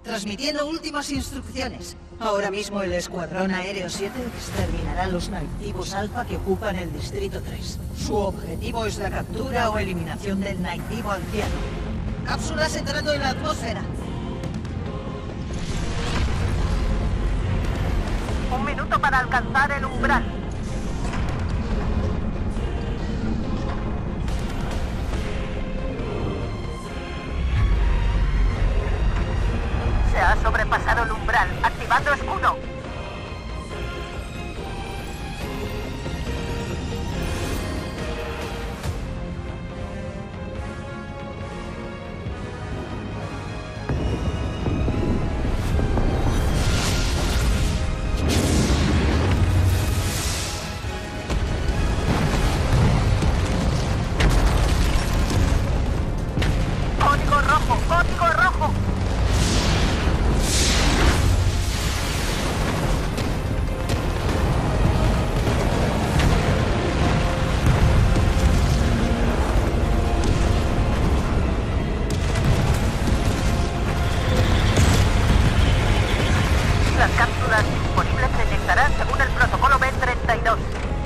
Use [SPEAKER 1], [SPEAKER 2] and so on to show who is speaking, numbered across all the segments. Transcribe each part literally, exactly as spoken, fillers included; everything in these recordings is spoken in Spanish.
[SPEAKER 1] Transmitiendo últimas instrucciones. Ahora mismo el Escuadrón Aéreo siete exterminará los nativos Alpha que ocupan el Distrito tres. Su objetivo es la captura o eliminación del nativo anciano. Cápsulas entrando en la atmósfera.
[SPEAKER 2] Un minuto para alcanzar el umbral. Se ha sobrepasado el umbral. Activando escudo. Código rojo, código rojo. Las cápsulas disponibles se inyectarán según el protocolo B treinta y dos.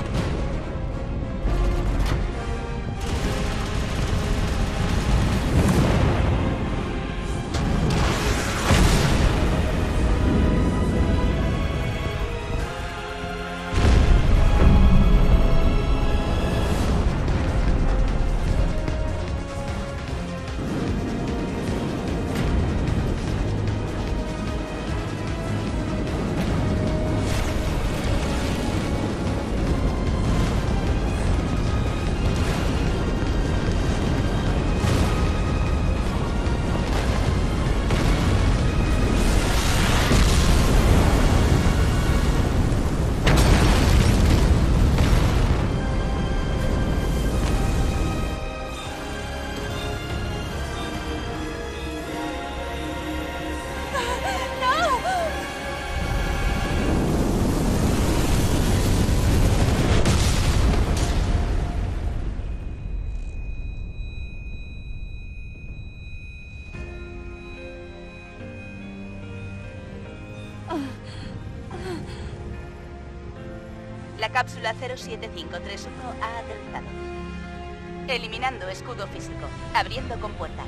[SPEAKER 3] La cápsula cero siete cinco tres uno ha aterrizado. Eliminando escudo físico. Abriendo compuerta.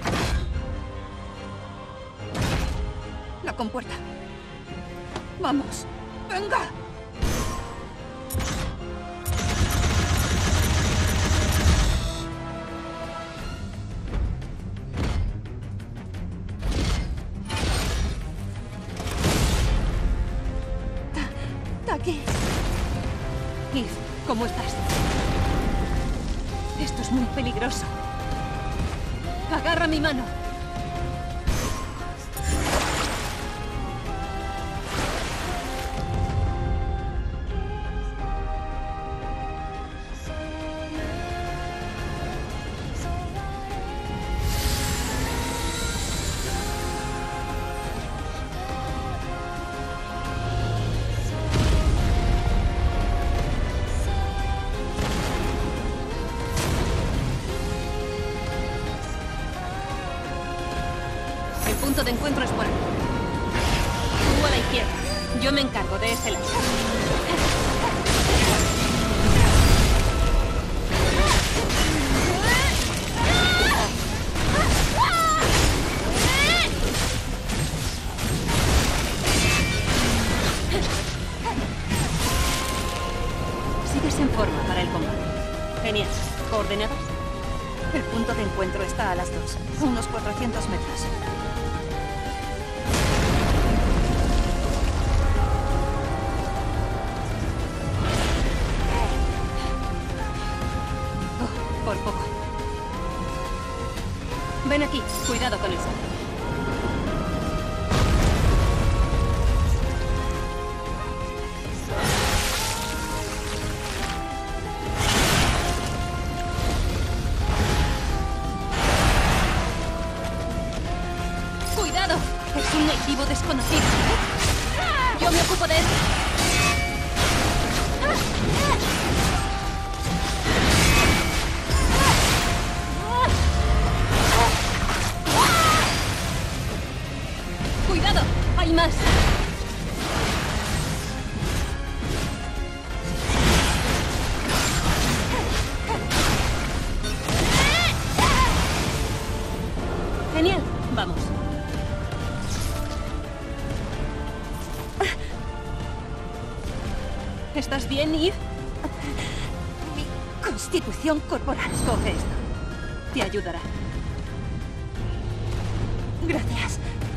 [SPEAKER 4] La compuerta. Vamos. ¡Venga! Ta- Taki. Eve, ¿cómo estás? Esto es muy peligroso. Agarra mi mano. El punto de encuentro es por aquí. Tú a la izquierda. Yo me encargo de este lado. Sigues en forma para el combate. Genial. ¿Coordenadas? El punto de encuentro está a las dos, a unos cuatrocientos metros. Oh, por poco. Ven aquí, cuidado con eso. ¡Cuidado! Es un nativo desconocido. Yo me ocupo de él. ¡Hay más! Genial. Vamos. ¿Estás bien, Eve?
[SPEAKER 5] Mi constitución corporal.
[SPEAKER 4] Coge esto. Te ayudará.
[SPEAKER 5] Gracias.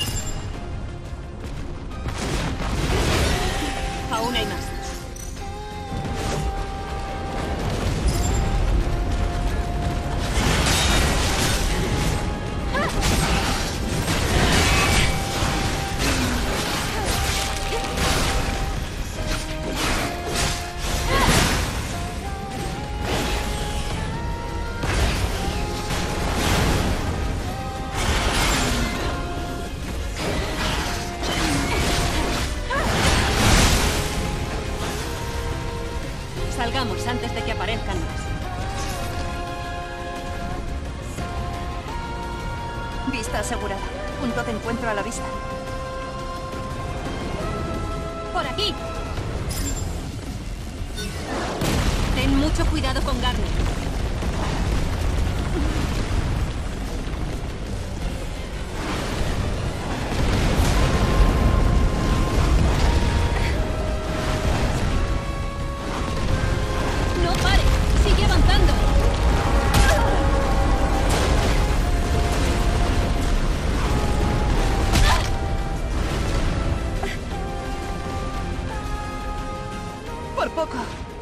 [SPEAKER 4] Aún hay más. Salgamos antes de que aparezcan más.
[SPEAKER 5] Vista asegurada. Punto de encuentro a la vista.
[SPEAKER 4] ¡Por aquí! Ten mucho cuidado con Garner. ¡No pare! ¡Sigue avanzando!
[SPEAKER 5] Por poco.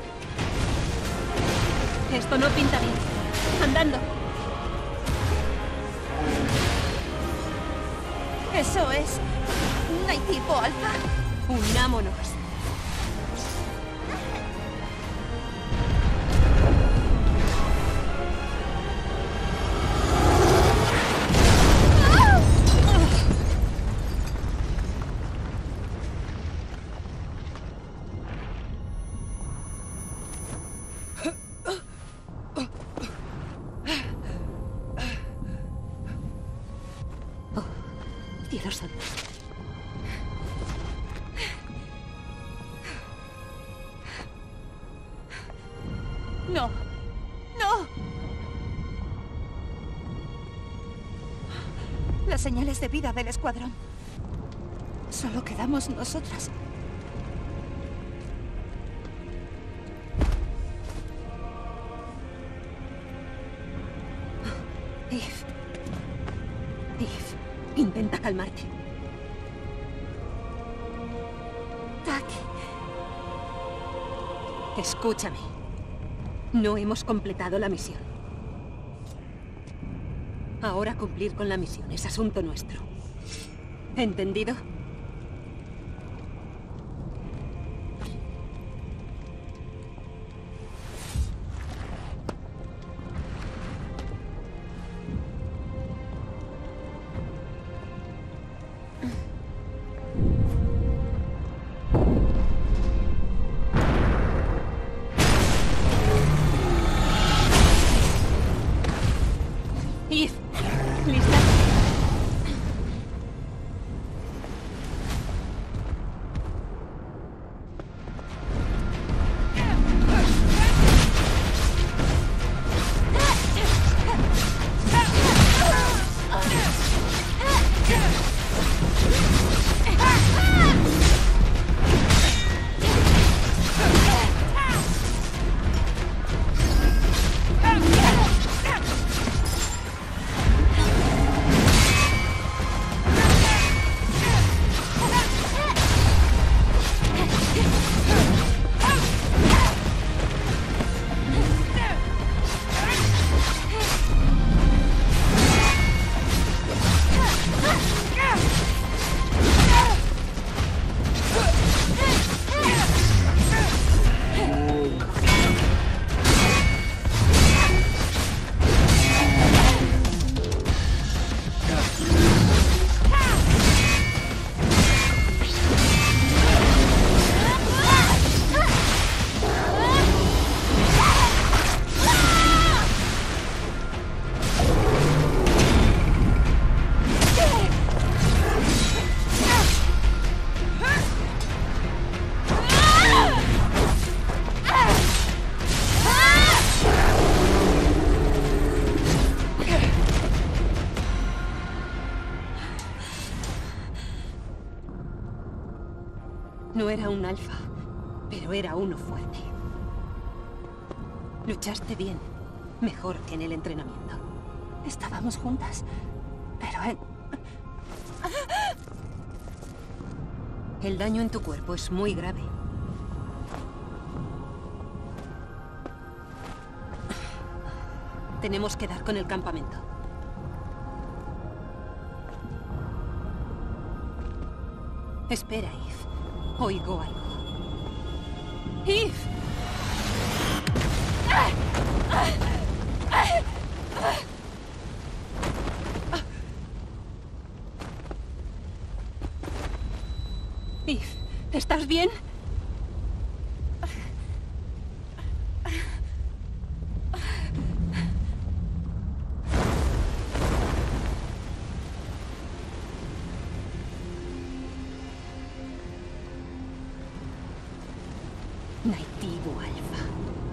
[SPEAKER 4] Esto no pinta bien. Andando.
[SPEAKER 5] Eso es... Naitivo Alfa.
[SPEAKER 4] Unámonos. Cielos santos.
[SPEAKER 5] No. No. Las señales de vida del escuadrón. Solo quedamos nosotras.
[SPEAKER 4] Eve. Eve. Intenta calmarte.
[SPEAKER 5] Tak.
[SPEAKER 4] Escúchame. No hemos completado la misión. Ahora cumplir con la misión es asunto nuestro. ¿Entendido? Eve, ¿lista? No era un alfa, pero era uno fuerte. Luchaste bien, mejor que en el entrenamiento.
[SPEAKER 5] Estábamos juntas, pero en...
[SPEAKER 4] El daño en tu cuerpo es muy grave. Tenemos que dar con el campamento. Espera, Eve. Oigo algo. ¡Eve! Eve, ¿estás bien? Nativo Alfa.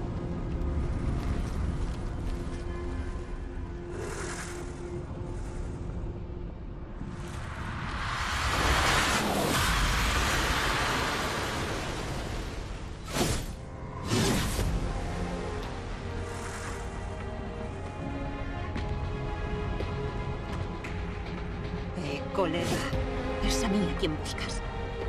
[SPEAKER 4] Eh, colega, es a mí a quien buscas.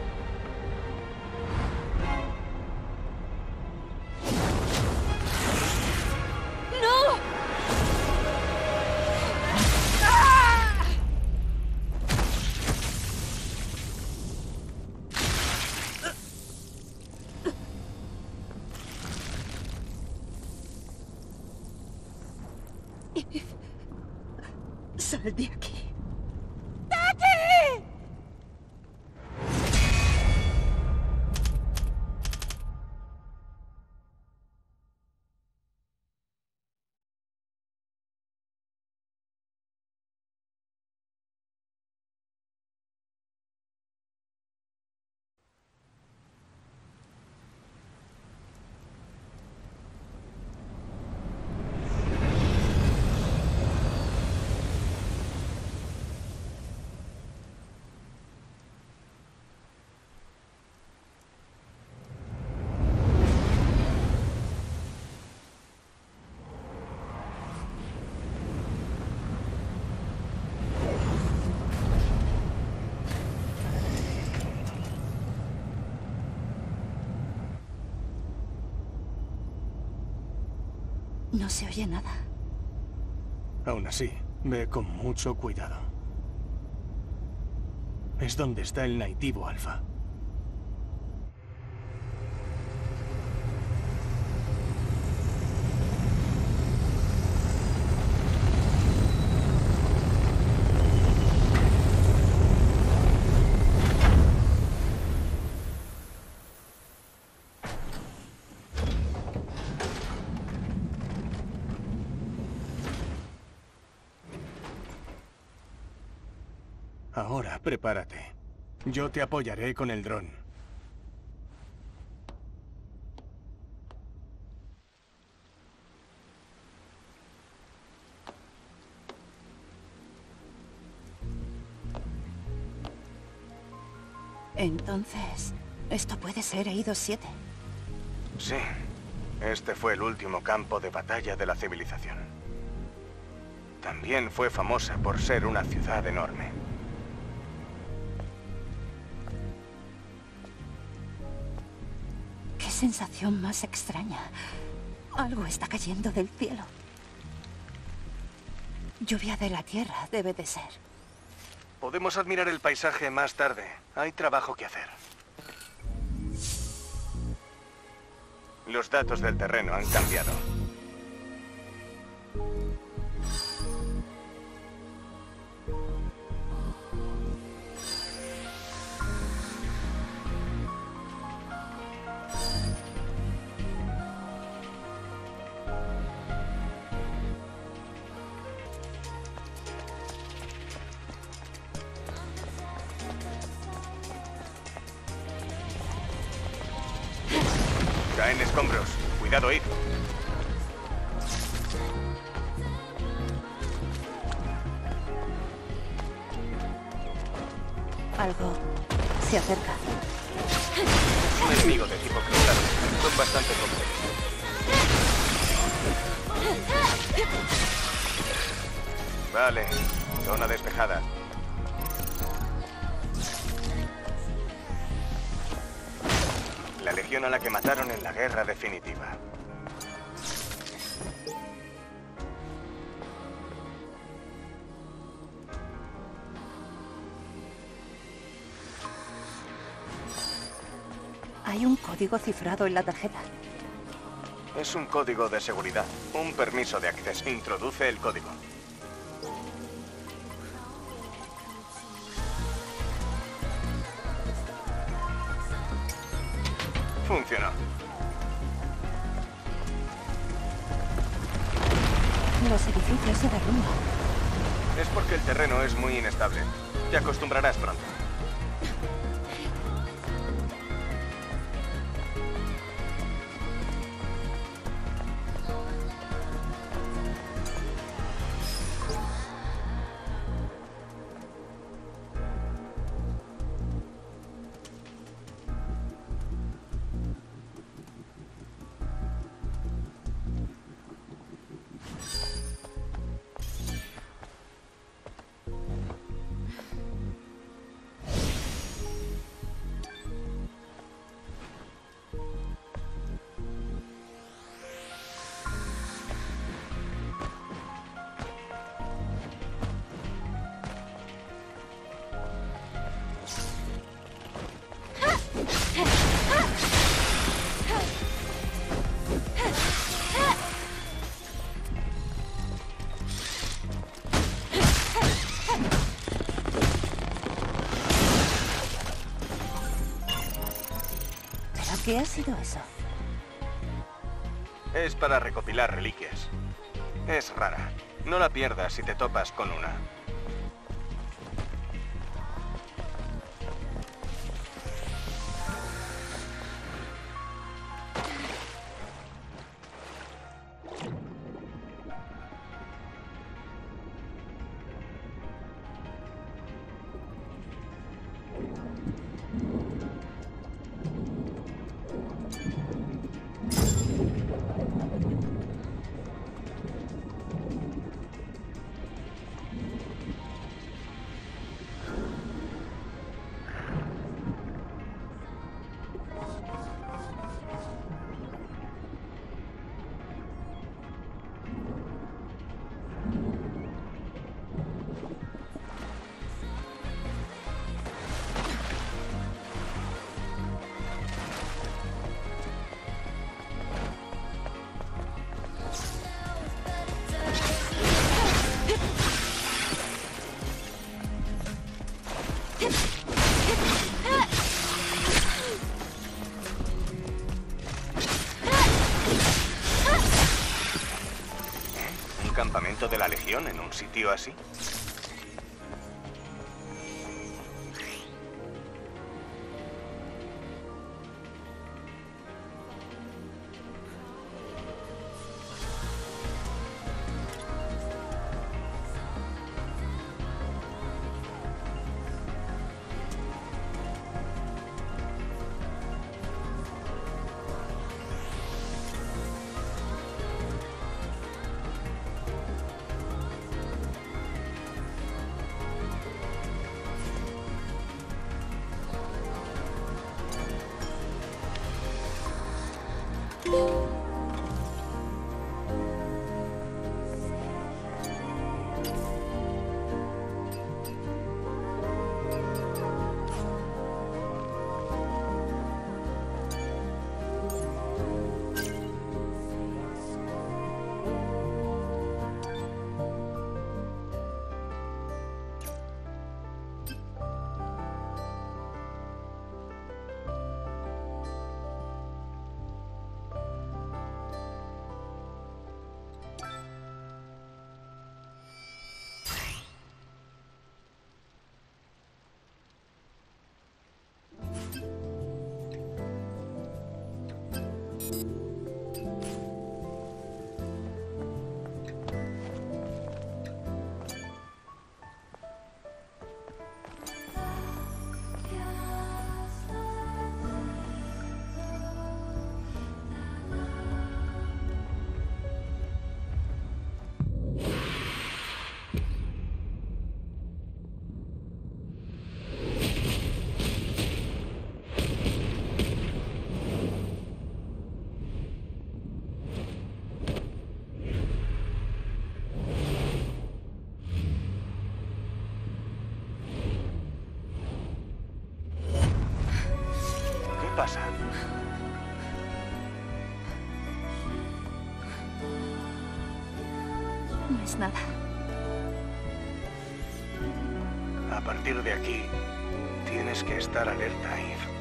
[SPEAKER 4] Sal de aquí.
[SPEAKER 5] No se oye nada.
[SPEAKER 6] Aún así, ve con mucho cuidado. Es donde está el Nativo Alfa. Ahora, prepárate. Yo te apoyaré con el dron.
[SPEAKER 5] Entonces, esto puede ser Eidos siete.
[SPEAKER 6] Sí. Este fue el último campo de batalla de la civilización. También fue famosa por ser una ciudad enorme.
[SPEAKER 5] Qué sensación más extraña. Algo está cayendo del cielo. Lluvia de la tierra, debe de ser.
[SPEAKER 6] Podemos admirar el paisaje más tarde. Hay trabajo que hacer. Los datos del terreno han cambiado. Caen escombros. Cuidado, Eve.
[SPEAKER 5] Algo se acerca.
[SPEAKER 6] un enemigo de tipo cruzado. Son bastante complejos. Vale, zona despejada. La legión a la que mataron en la guerra definitiva.
[SPEAKER 4] Hay un código cifrado en la tarjeta.
[SPEAKER 6] Es un código de seguridad. Un permiso de acceso. Introduce el código. Funcionó.
[SPEAKER 4] Los edificios se derrumban.
[SPEAKER 6] Es porque el terreno es muy inestable. Te acostumbrarás pronto.
[SPEAKER 4] ¿Qué ha sido eso?
[SPEAKER 6] Es para recopilar reliquias. Es rara. No la pierdas si te topas con una. ¿Un campamento de la Legión en un sitio así? pasa?
[SPEAKER 5] No es nada.
[SPEAKER 6] A partir de aquí, tienes que estar alerta, Eve.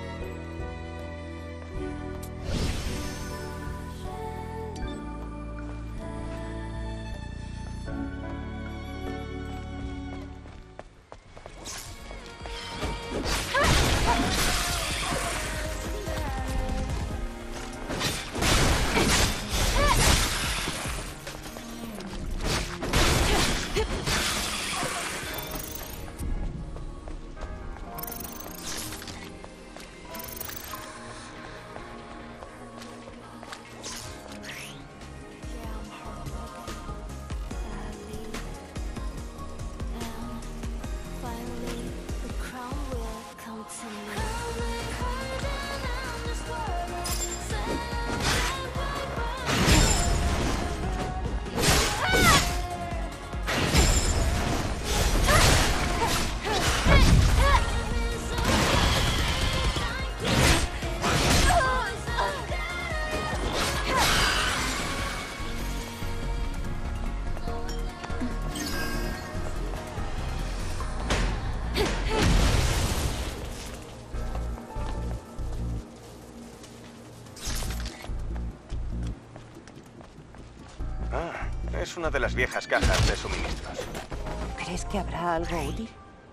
[SPEAKER 6] Es una de las viejas cajas de suministros.
[SPEAKER 5] ¿Crees que habrá algo útil?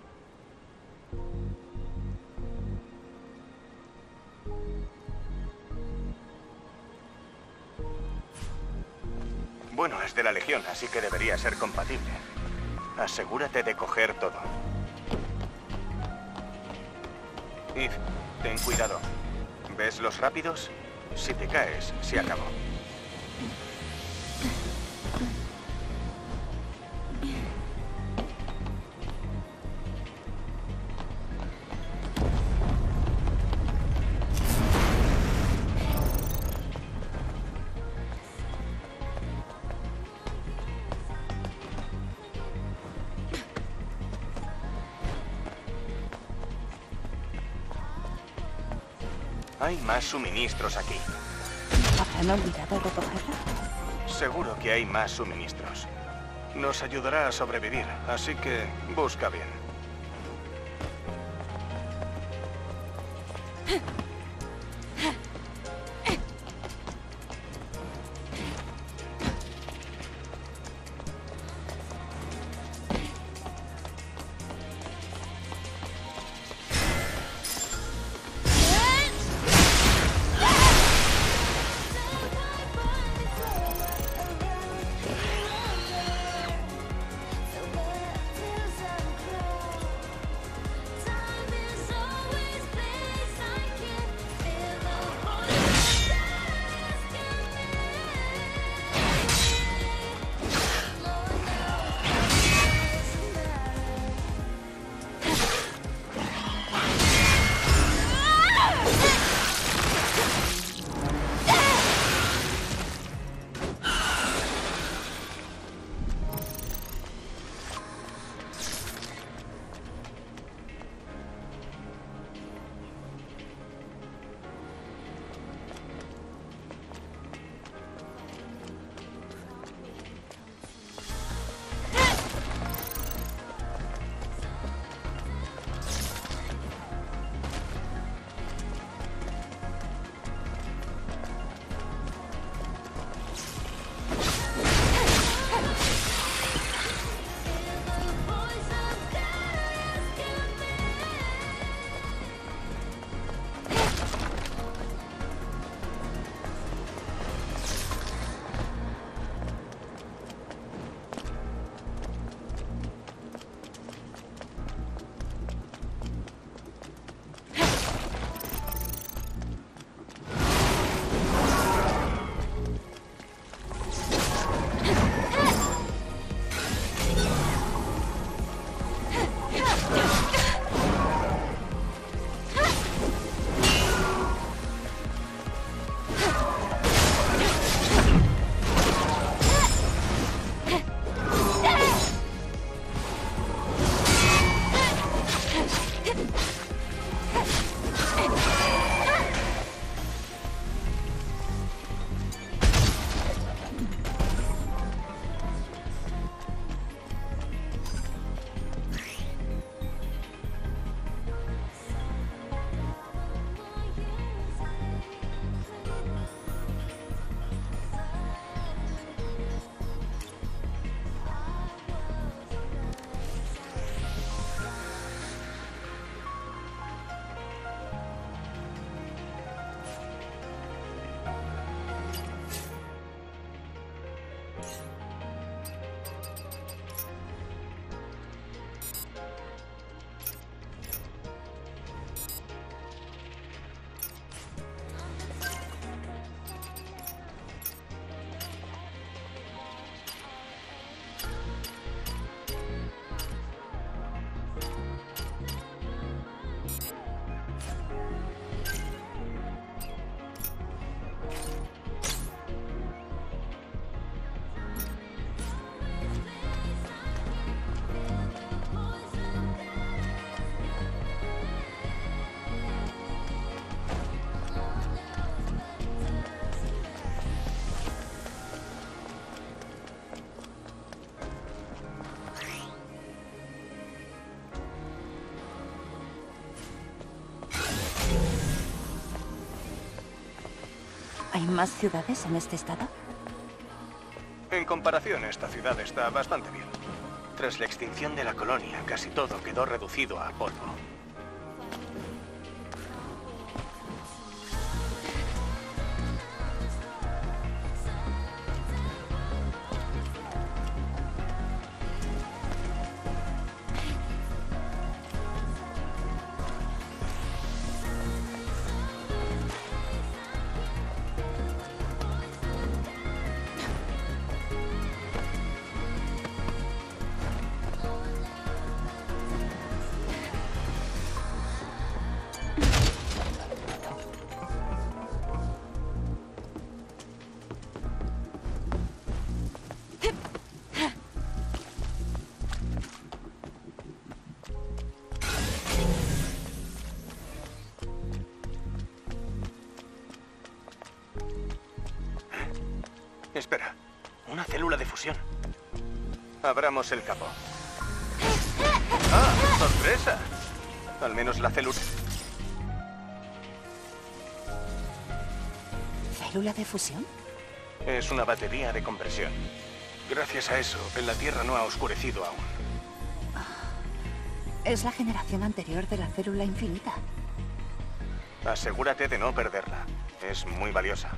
[SPEAKER 6] Bueno, es de la Legión, así que debería ser compatible. Asegúrate de coger todo. Eve, ten cuidado. ¿Ves los rápidos? Si te caes, se acabó. Hay más suministros aquí.
[SPEAKER 5] ¿Habrán olvidado recogerla?
[SPEAKER 6] Seguro que hay más suministros. Nos ayudará a sobrevivir, así que busca bien.
[SPEAKER 4] ¿Hay más ciudades en este estado?
[SPEAKER 6] En comparación, esta ciudad está bastante bien. Tras la extinción de la colonia, casi todo quedó reducido a polvo. Espera, una célula de fusión. Abramos el capó. ¡Ah, sorpresa! Al menos la célula...
[SPEAKER 4] ¿Célula de fusión?
[SPEAKER 6] Es una batería de compresión. Gracias a eso, la Tierra no ha oscurecido aún.
[SPEAKER 4] Es la generación anterior de la célula infinita.
[SPEAKER 6] Asegúrate de no perderla. Es muy valiosa.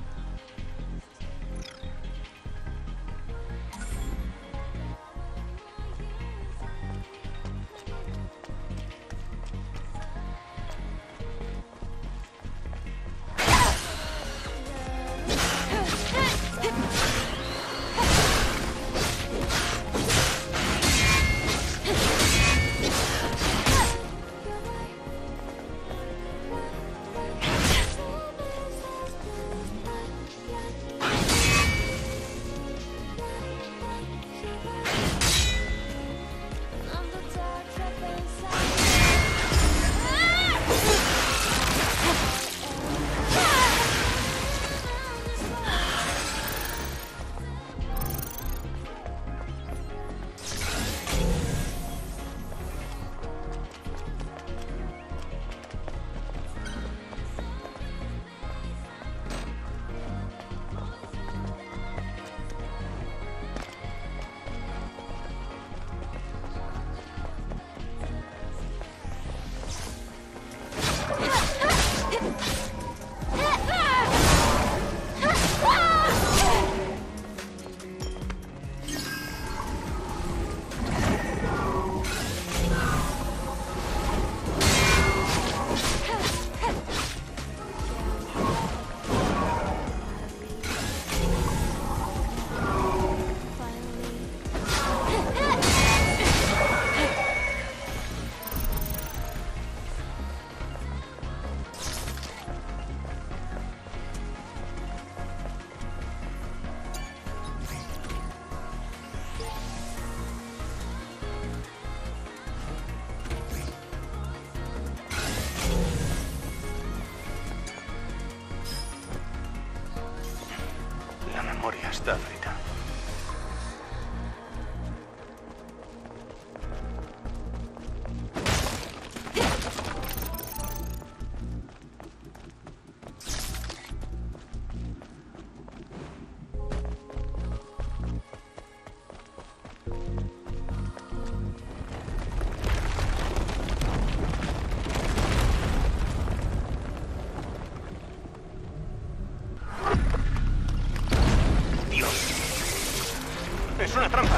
[SPEAKER 6] Está frita. ¡Es una trampa!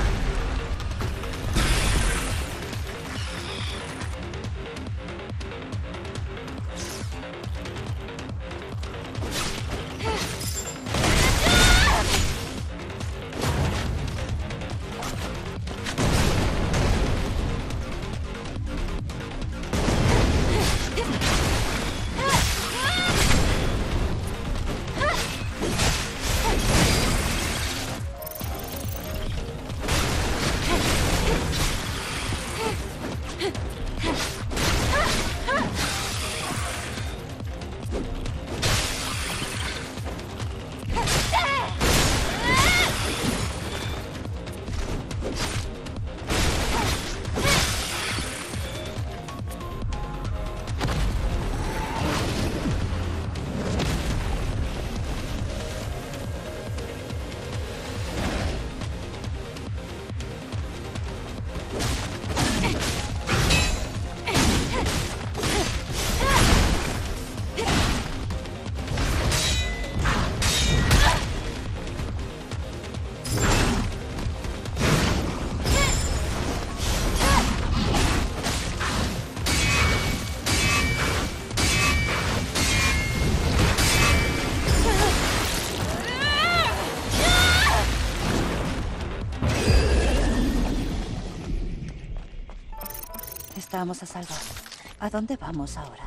[SPEAKER 4] Estamos a salvo. ¿A dónde vamos ahora?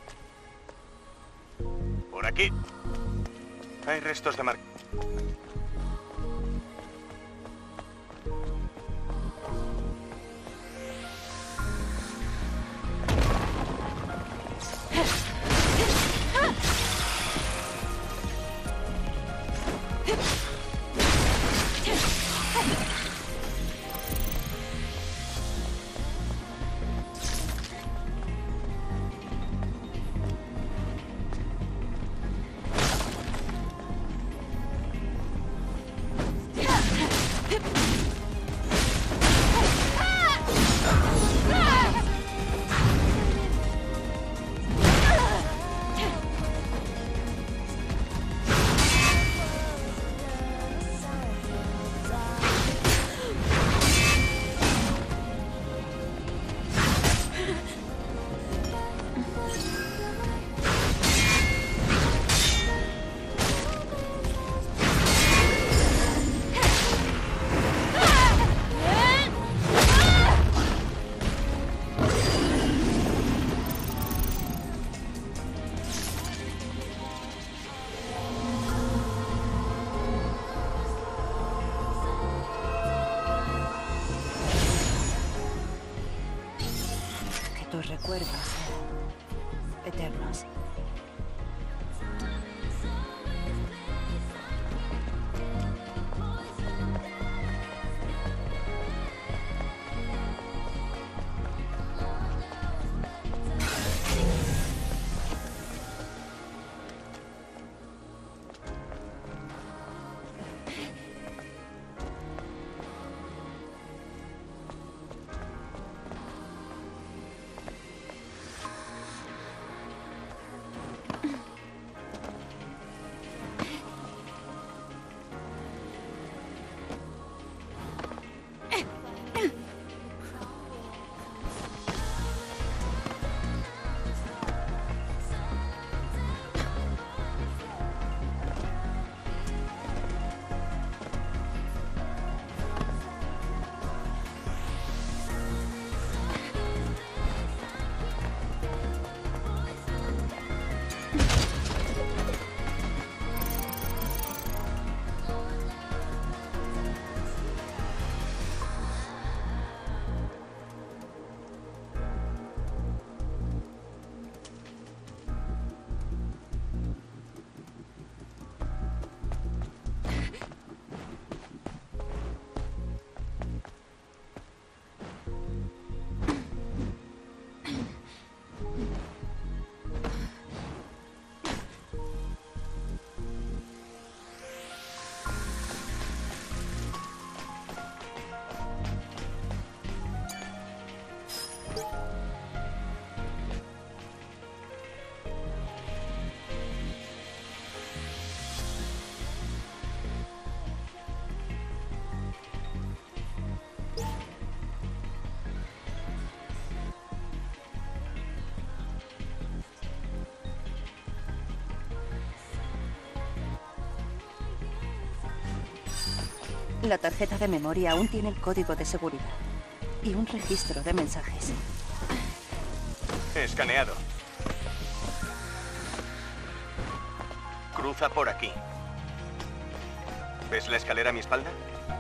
[SPEAKER 6] Por aquí. Hay restos de mar...
[SPEAKER 4] Tus recuerdos sean eternos. La tarjeta de memoria aún tiene el código de seguridad y un registro de mensajes.
[SPEAKER 6] Escaneado. Cruza por aquí. ¿Ves la escalera a mi espalda?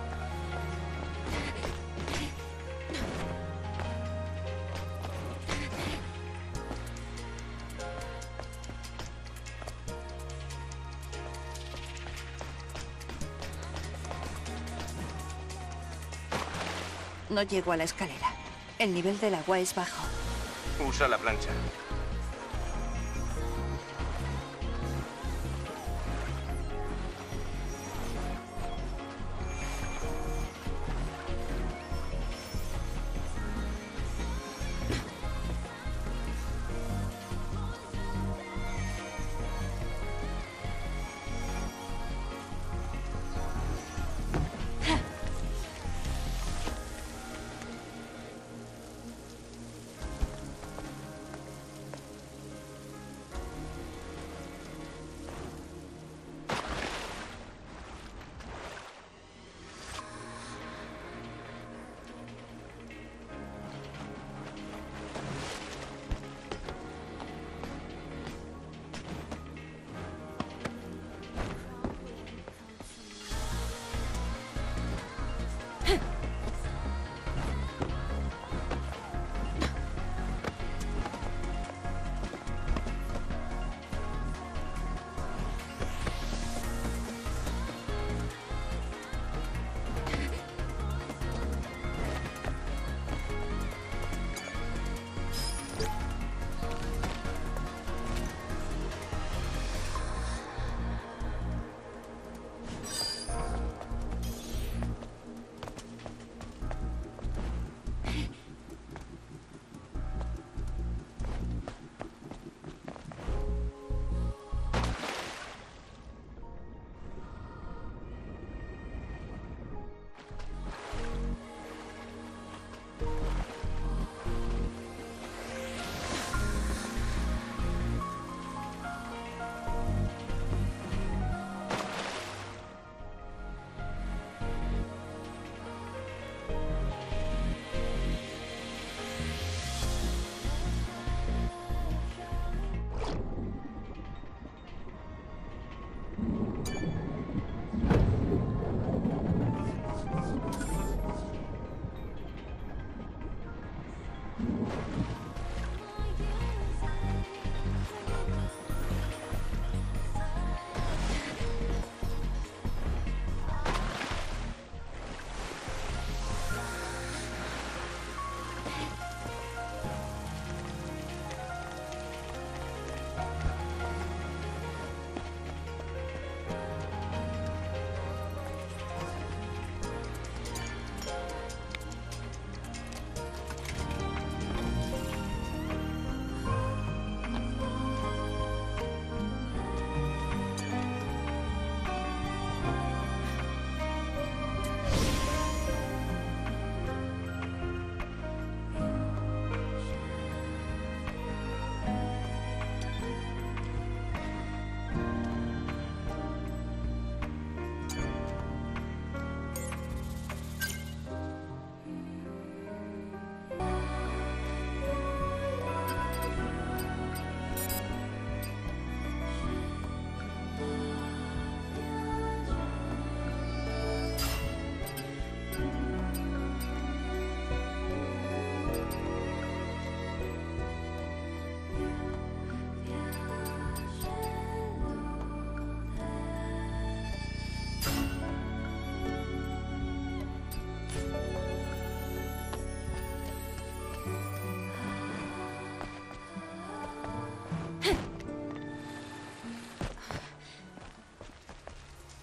[SPEAKER 4] No llego a la escalera. El nivel del agua es bajo.
[SPEAKER 6] Usa la plancha.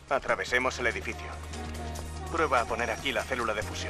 [SPEAKER 6] Atravesemos el edificio. Prueba a poner aquí la célula de fusión.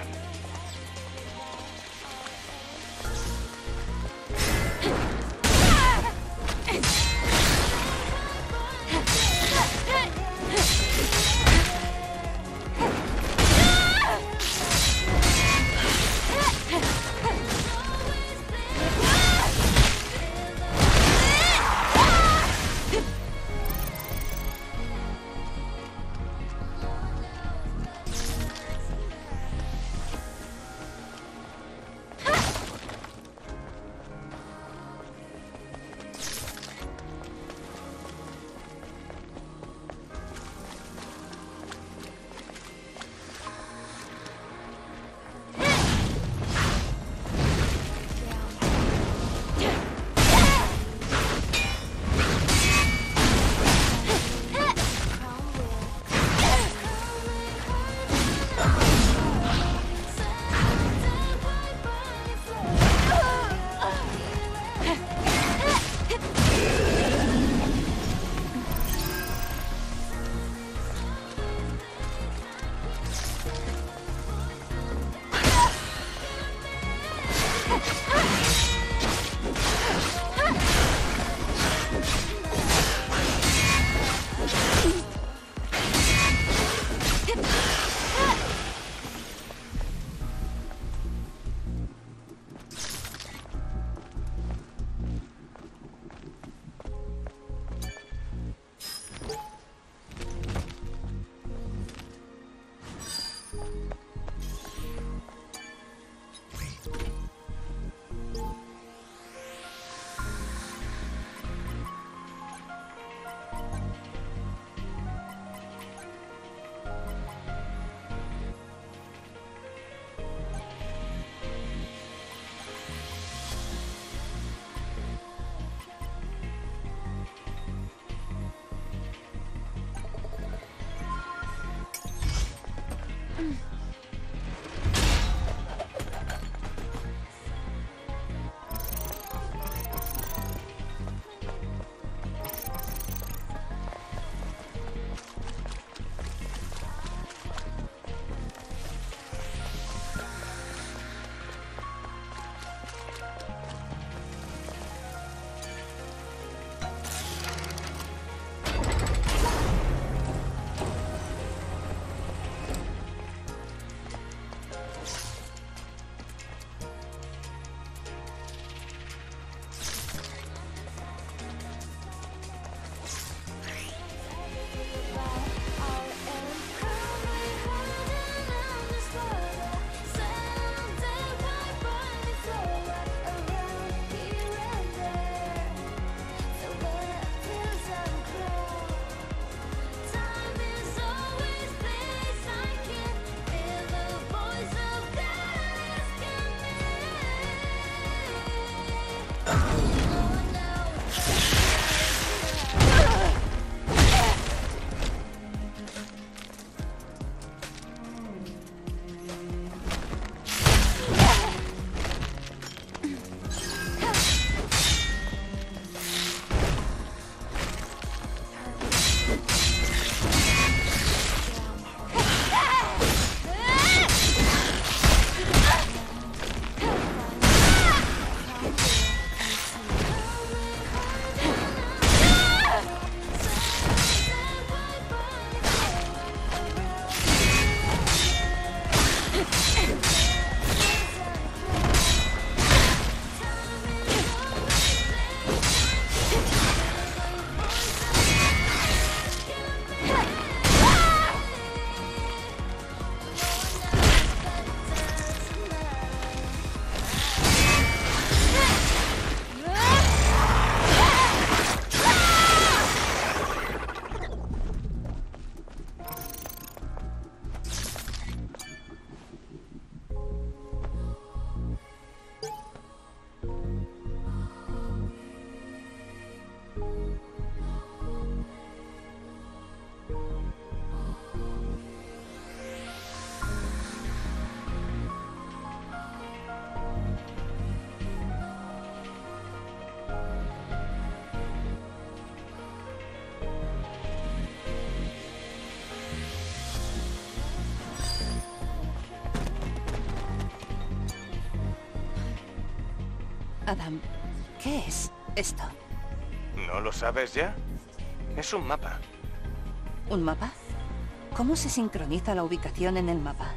[SPEAKER 4] Adam, ¿qué es esto?
[SPEAKER 6] ¿No lo sabes ya? Es un mapa.
[SPEAKER 4] ¿Un mapa? ¿Cómo se sincroniza la ubicación en el mapa?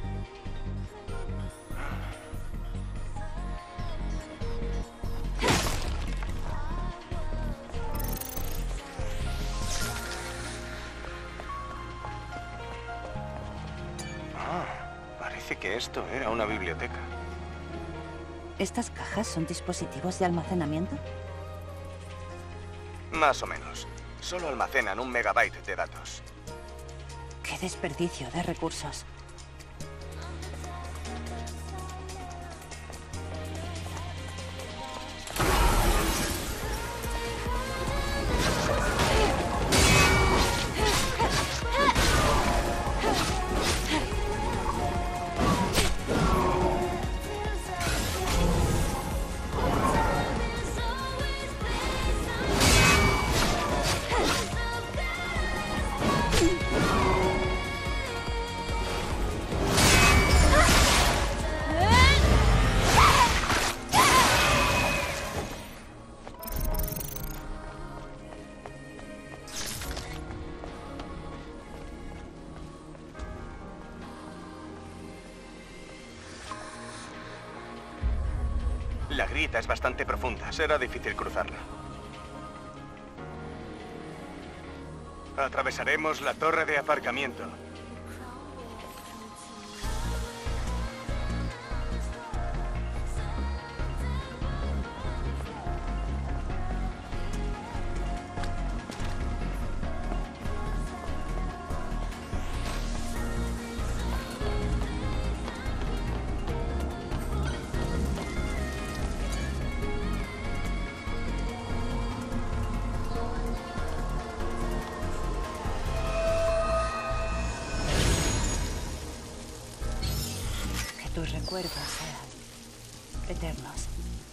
[SPEAKER 6] Ah, parece que esto era una biblioteca.
[SPEAKER 4] ¿Estas cajas son dispositivos de almacenamiento?
[SPEAKER 6] Más o menos. Solo almacenan un megabyte de datos.
[SPEAKER 4] ¡Qué desperdicio de recursos!
[SPEAKER 6] La grieta es bastante profunda. Será difícil cruzarla. Atravesaremos la torre de aparcamiento.
[SPEAKER 4] Tus recuerdos sean eternos.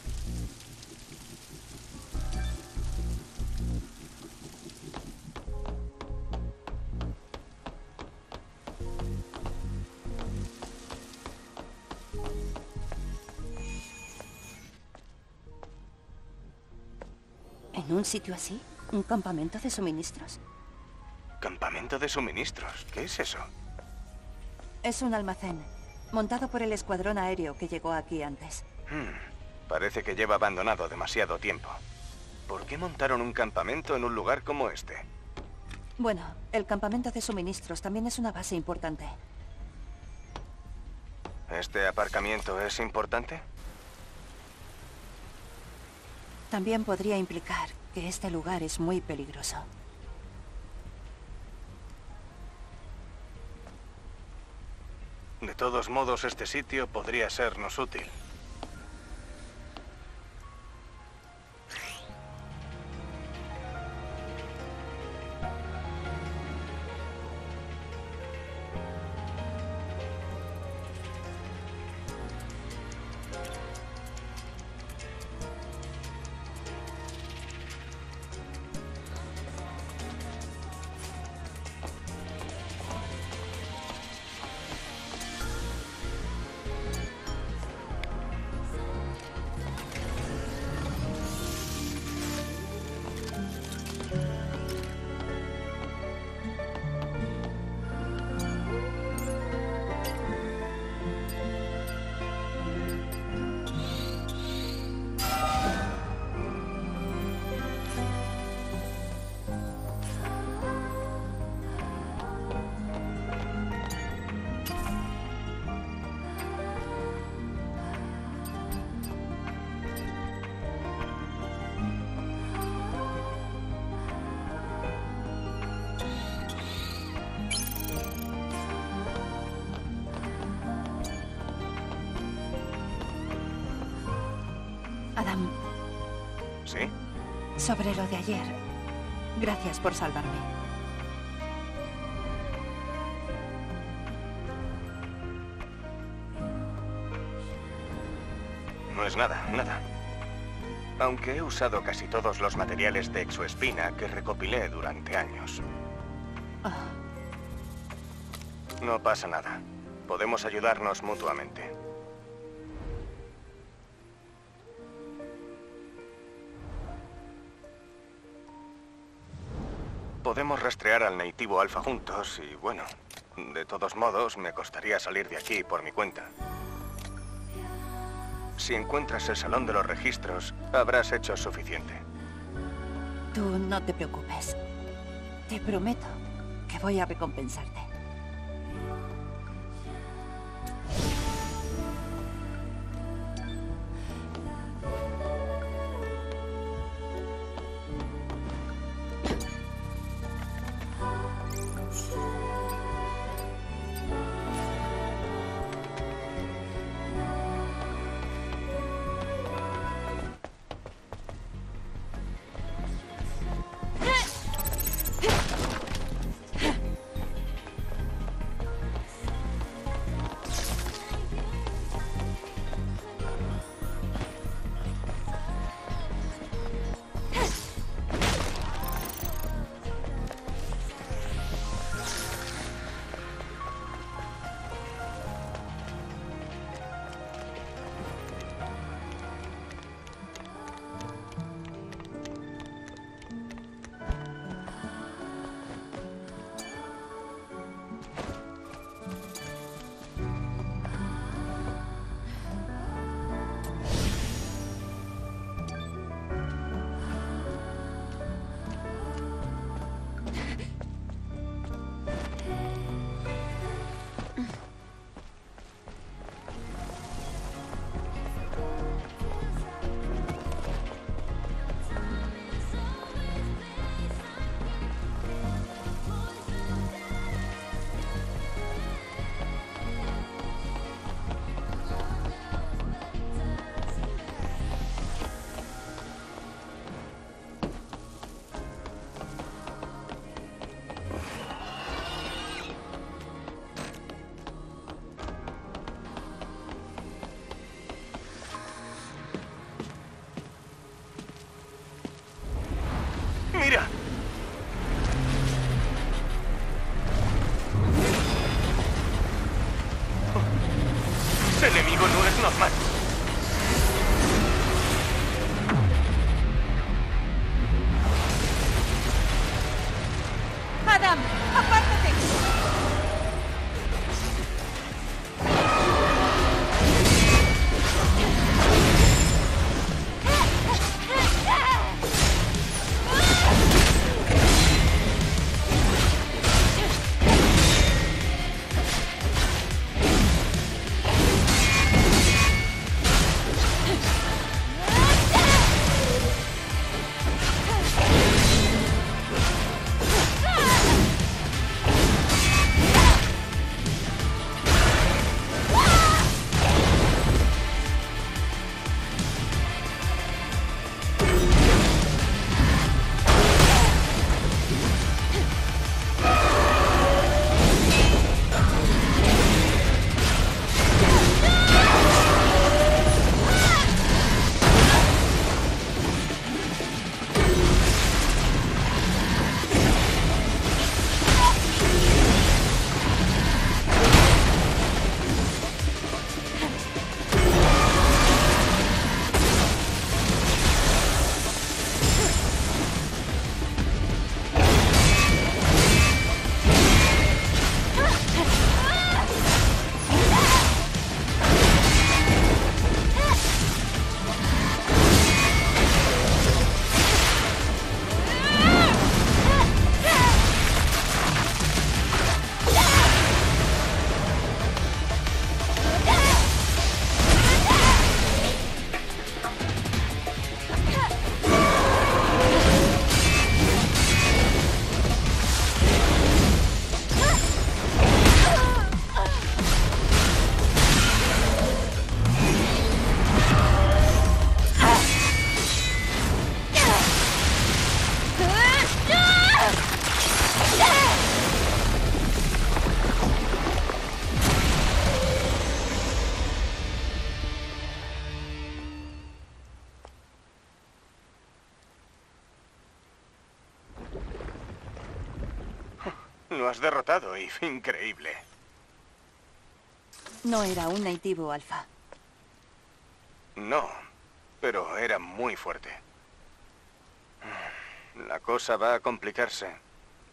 [SPEAKER 4] ¿En un sitio así? ¿Un campamento de suministros?
[SPEAKER 6] ¿Campamento de suministros? ¿Qué es eso?
[SPEAKER 4] Es un almacén, montado por el escuadrón aéreo que llegó aquí antes.
[SPEAKER 6] Hmm, parece que lleva abandonado demasiado tiempo. ¿Por qué montaron un campamento en un lugar como este?
[SPEAKER 4] Bueno, el campamento de suministros también es una base importante.
[SPEAKER 6] ¿Este aparcamiento es importante?
[SPEAKER 4] También podría implicar que este lugar es muy peligroso.
[SPEAKER 6] De todos modos, este sitio podría sernos útil.
[SPEAKER 4] Adam.
[SPEAKER 6] ¿Sí?
[SPEAKER 4] Sobre lo de ayer. Gracias por salvarme.
[SPEAKER 6] No es nada, nada. Aunque he usado casi todos los materiales de exoespina que recopilé durante años.
[SPEAKER 4] Oh.
[SPEAKER 6] No pasa nada. Podemos ayudarnos mutuamente. podemos rastrear al nativo alfa juntos y, bueno, de todos modos, me costaría salir de aquí por mi cuenta. Si encuentras el salón de los registros, habrás hecho suficiente.
[SPEAKER 4] Tú no te preocupes. Te prometo que voy a recompensarte.
[SPEAKER 6] ¡Mira! Ese enemigo no es normal.
[SPEAKER 5] Adam, apártate.
[SPEAKER 6] Lo has derrotado, Eve. Increíble.
[SPEAKER 4] No era un nativo alfa.
[SPEAKER 6] No, pero era muy fuerte. La cosa va a complicarse.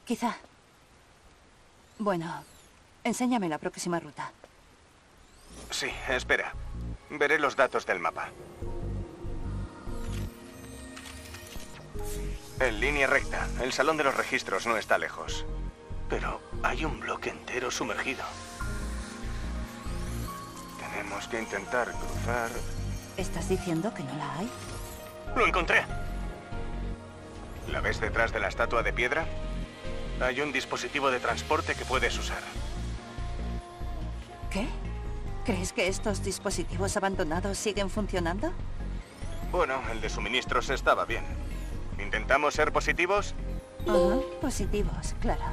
[SPEAKER 4] Quizá. Bueno, enséñame la próxima ruta.
[SPEAKER 6] Sí, espera. Veré los datos del mapa. En línea recta. El salón de los registros no está lejos. Pero hay un bloque entero sumergido. Tenemos que intentar cruzar...
[SPEAKER 4] ¿Estás diciendo que no la hay?
[SPEAKER 6] ¡Lo encontré! ¿La ves detrás de la estatua de piedra? Hay un dispositivo de transporte que puedes usar.
[SPEAKER 4] ¿Qué? ¿Crees que estos dispositivos abandonados siguen funcionando?
[SPEAKER 6] Bueno, el de suministros estaba bien. ¿Intentamos ser positivos?
[SPEAKER 4] Ajá, positivos, claro.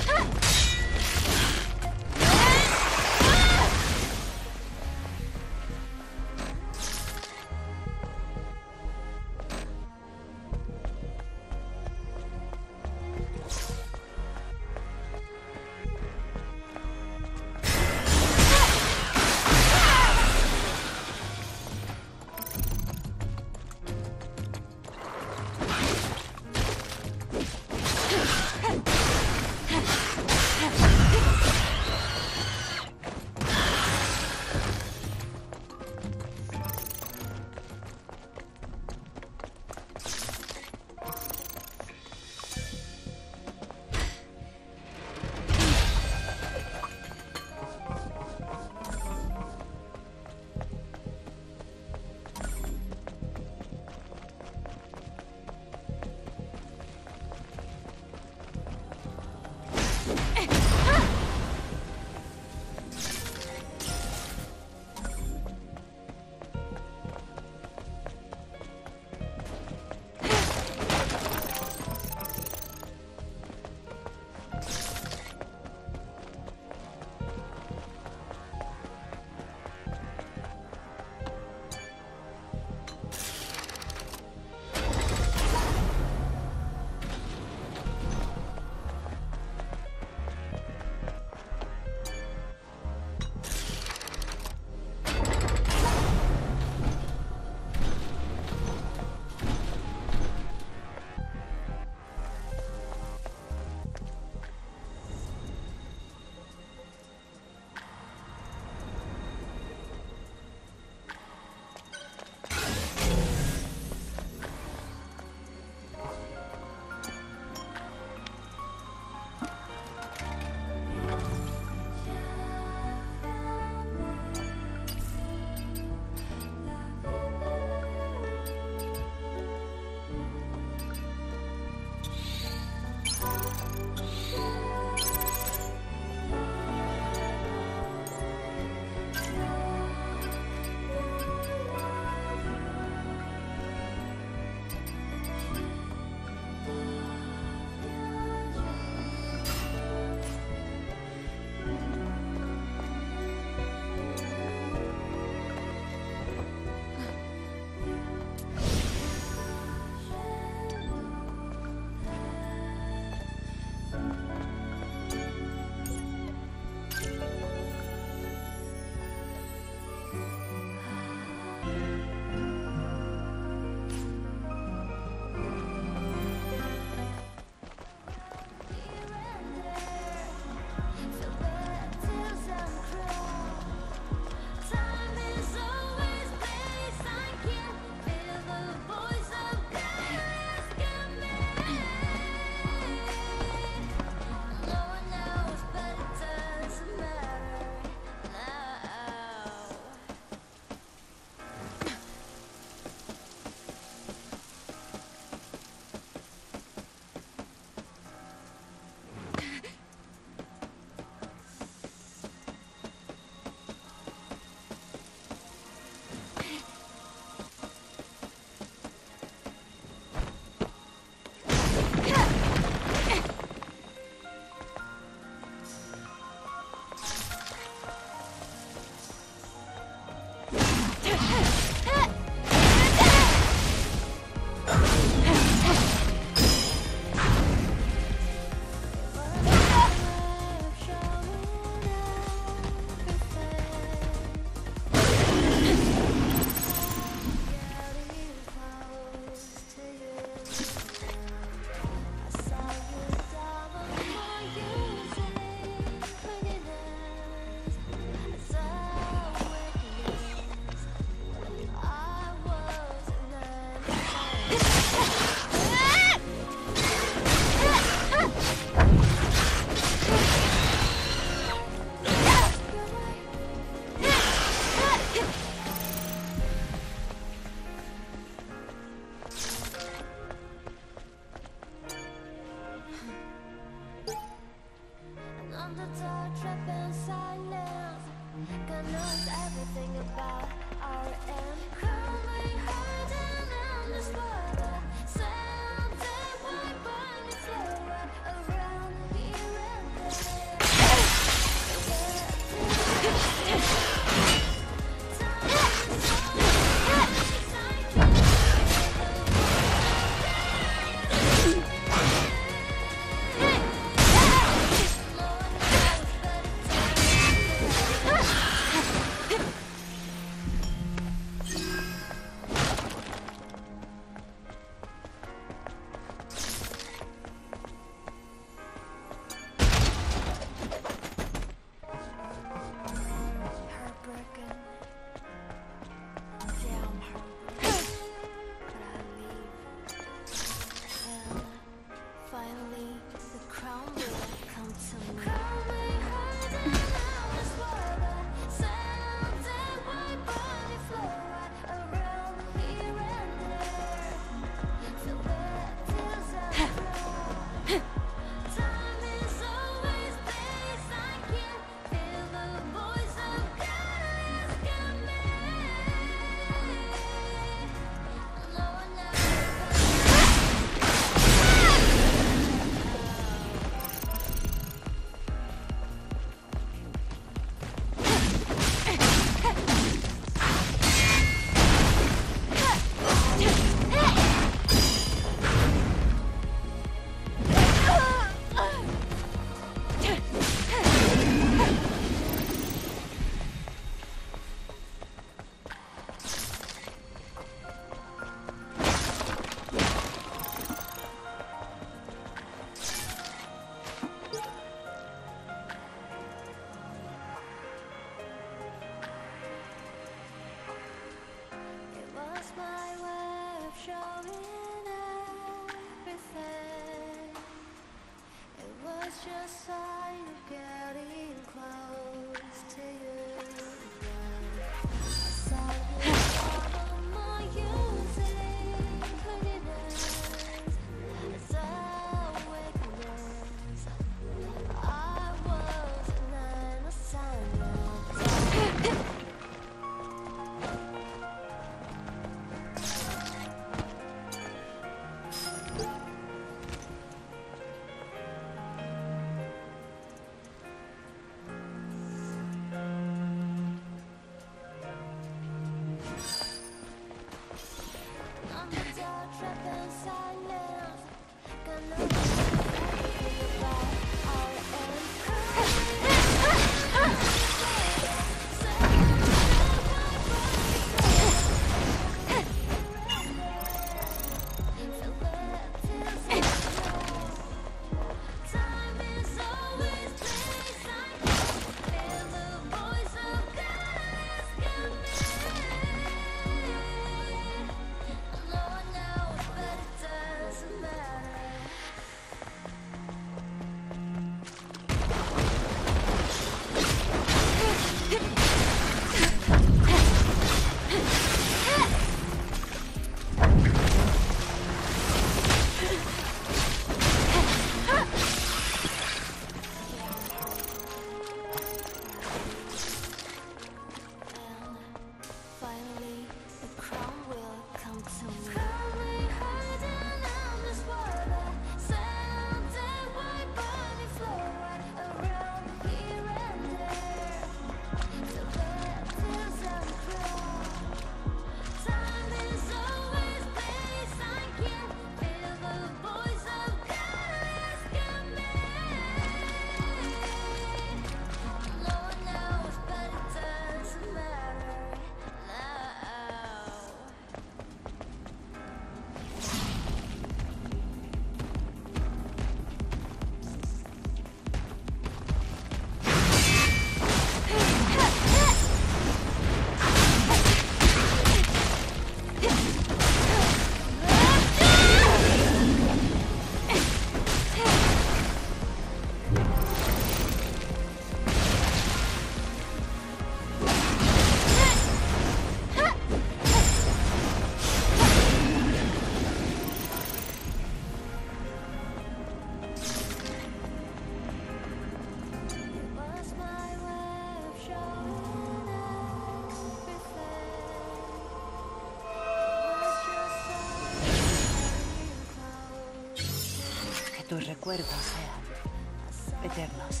[SPEAKER 4] tus recuerdos sean eternos.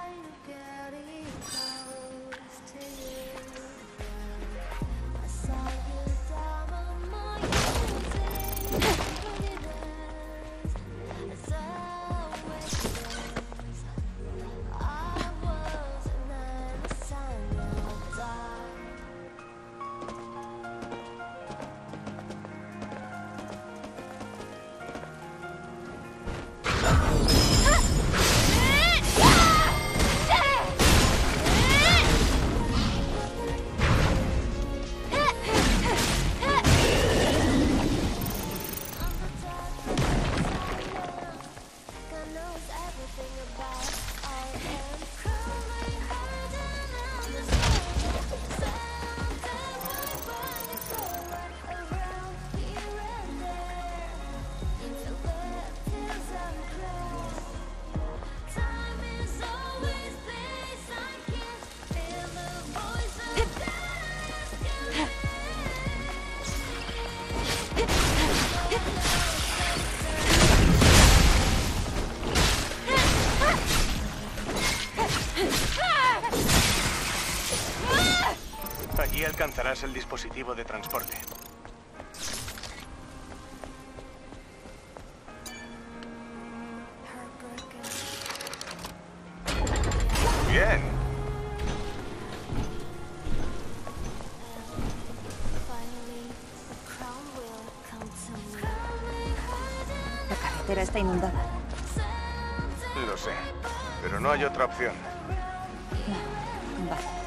[SPEAKER 6] Allí alcanzarás el dispositivo de transporte. Bien.
[SPEAKER 4] La carretera está inundada.
[SPEAKER 6] Lo sé, pero no hay otra opción.
[SPEAKER 4] No, vale.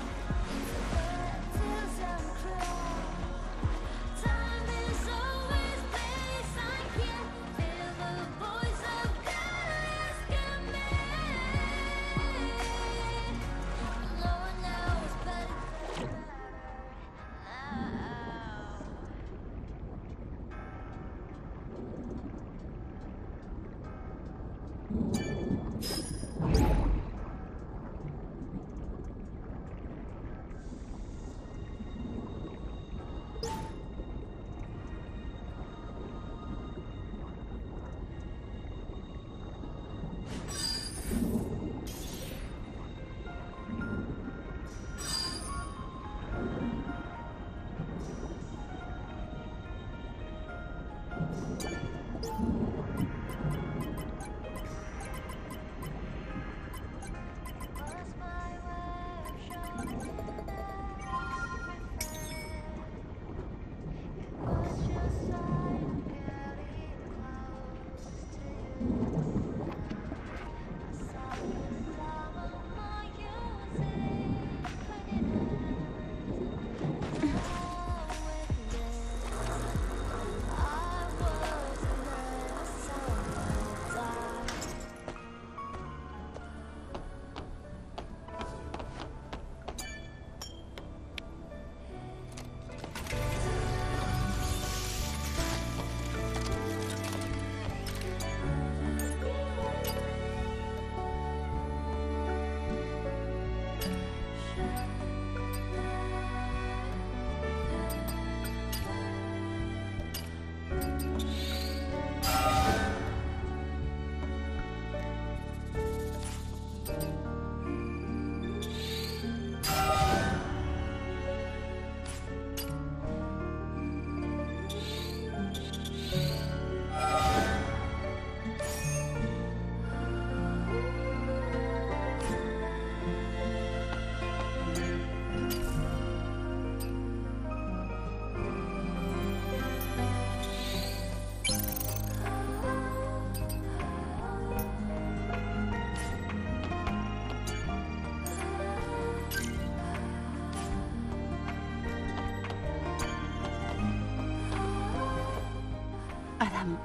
[SPEAKER 4] Adam,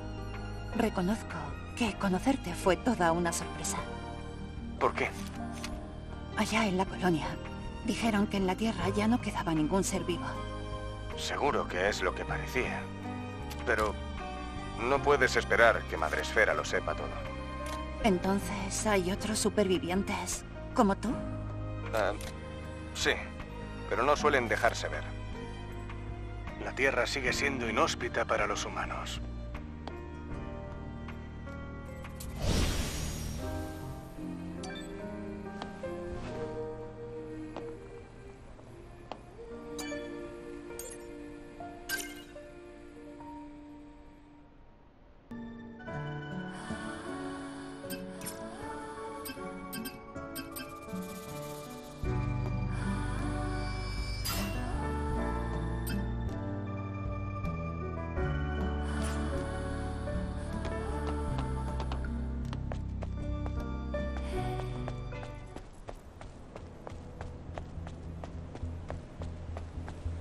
[SPEAKER 4] reconozco que conocerte fue toda una sorpresa.
[SPEAKER 6] ¿Por qué?
[SPEAKER 4] Allá en la colonia, dijeron que en la Tierra ya no quedaba ningún ser vivo.
[SPEAKER 6] Seguro que es lo que parecía. Pero no puedes esperar que Madresfera lo sepa todo.
[SPEAKER 4] Entonces, ¿hay otros supervivientes como tú?
[SPEAKER 6] Uh, sí, pero no suelen dejarse ver. La Tierra sigue siendo inhóspita para los humanos.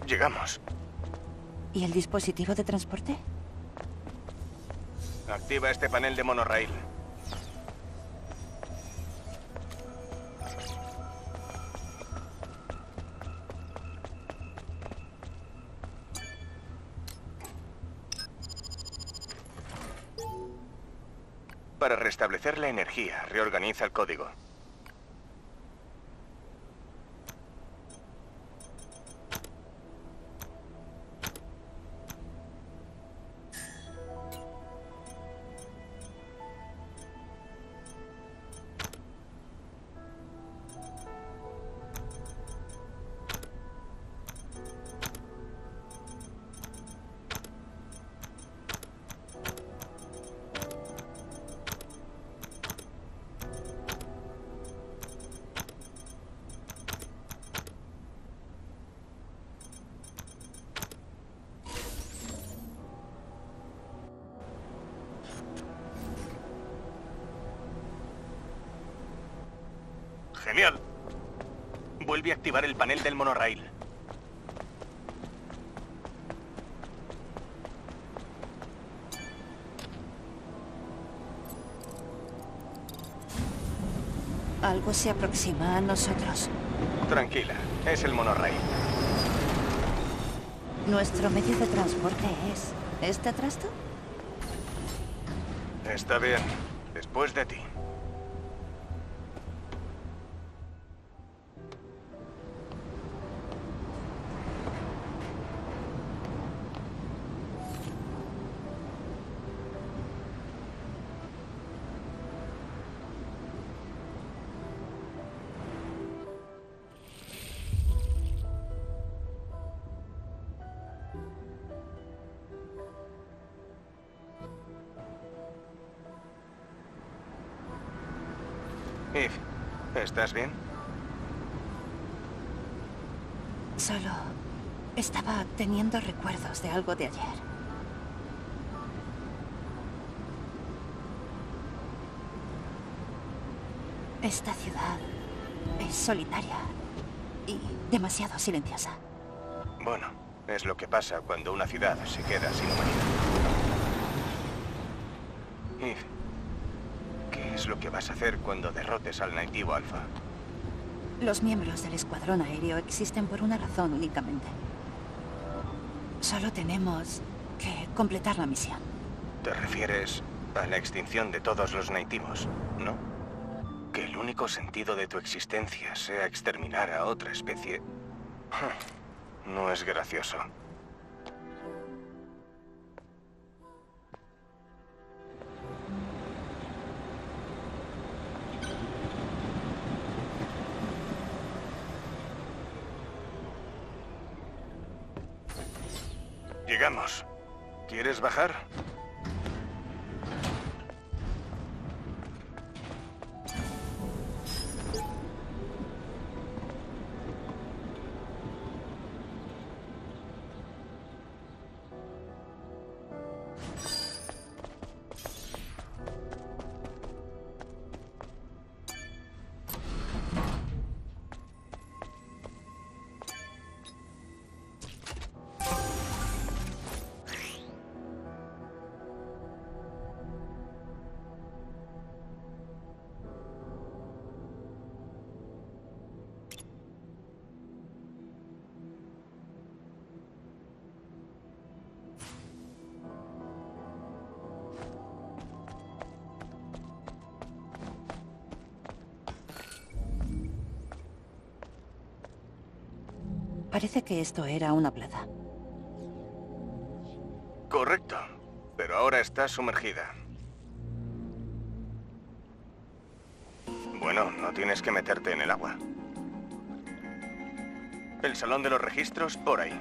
[SPEAKER 6] Llegamos.
[SPEAKER 4] ¿Y el dispositivo de transporte?
[SPEAKER 6] Activa este panel de monorail. Para restablecer la energía, reorganiza el código. Genial. Vuelve a activar el panel del monorail.
[SPEAKER 4] Algo se aproxima a nosotros.
[SPEAKER 6] Tranquila, es el monorail.
[SPEAKER 4] Nuestro medio de transporte es... ¿este trasto?
[SPEAKER 6] Está bien. Después de ti. Eve, ¿estás bien?
[SPEAKER 4] Solo estaba teniendo recuerdos de algo de ayer. Esta ciudad es solitaria y demasiado silenciosa.
[SPEAKER 6] Bueno, es lo que pasa cuando una ciudad se queda sin humanidad. Eve, ¿qué es lo que vas a hacer cuando derrotes al Nativo Alpha?
[SPEAKER 4] Los miembros del escuadrón aéreo existen por una razón únicamente. Solo tenemos que completar la misión.
[SPEAKER 6] ¿Te refieres a la extinción de todos los nativos, no? Que el único sentido de tu existencia sea exterminar a otra especie. No es gracioso. Llegamos. ¿Quieres bajar?
[SPEAKER 4] Parece que esto era una plaza.
[SPEAKER 6] Correcto, pero ahora está sumergida. Bueno, no tienes que meterte en el agua. El salón de los registros, por ahí.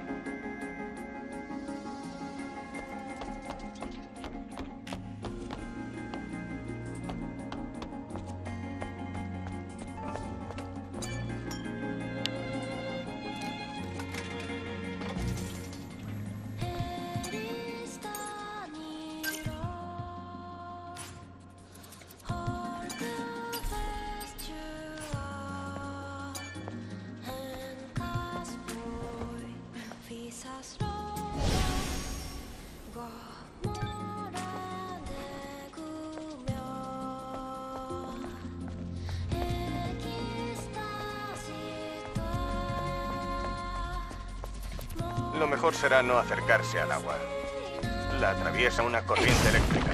[SPEAKER 6] Lo mejor será no acercarse al agua. La atraviesa una corriente eléctrica.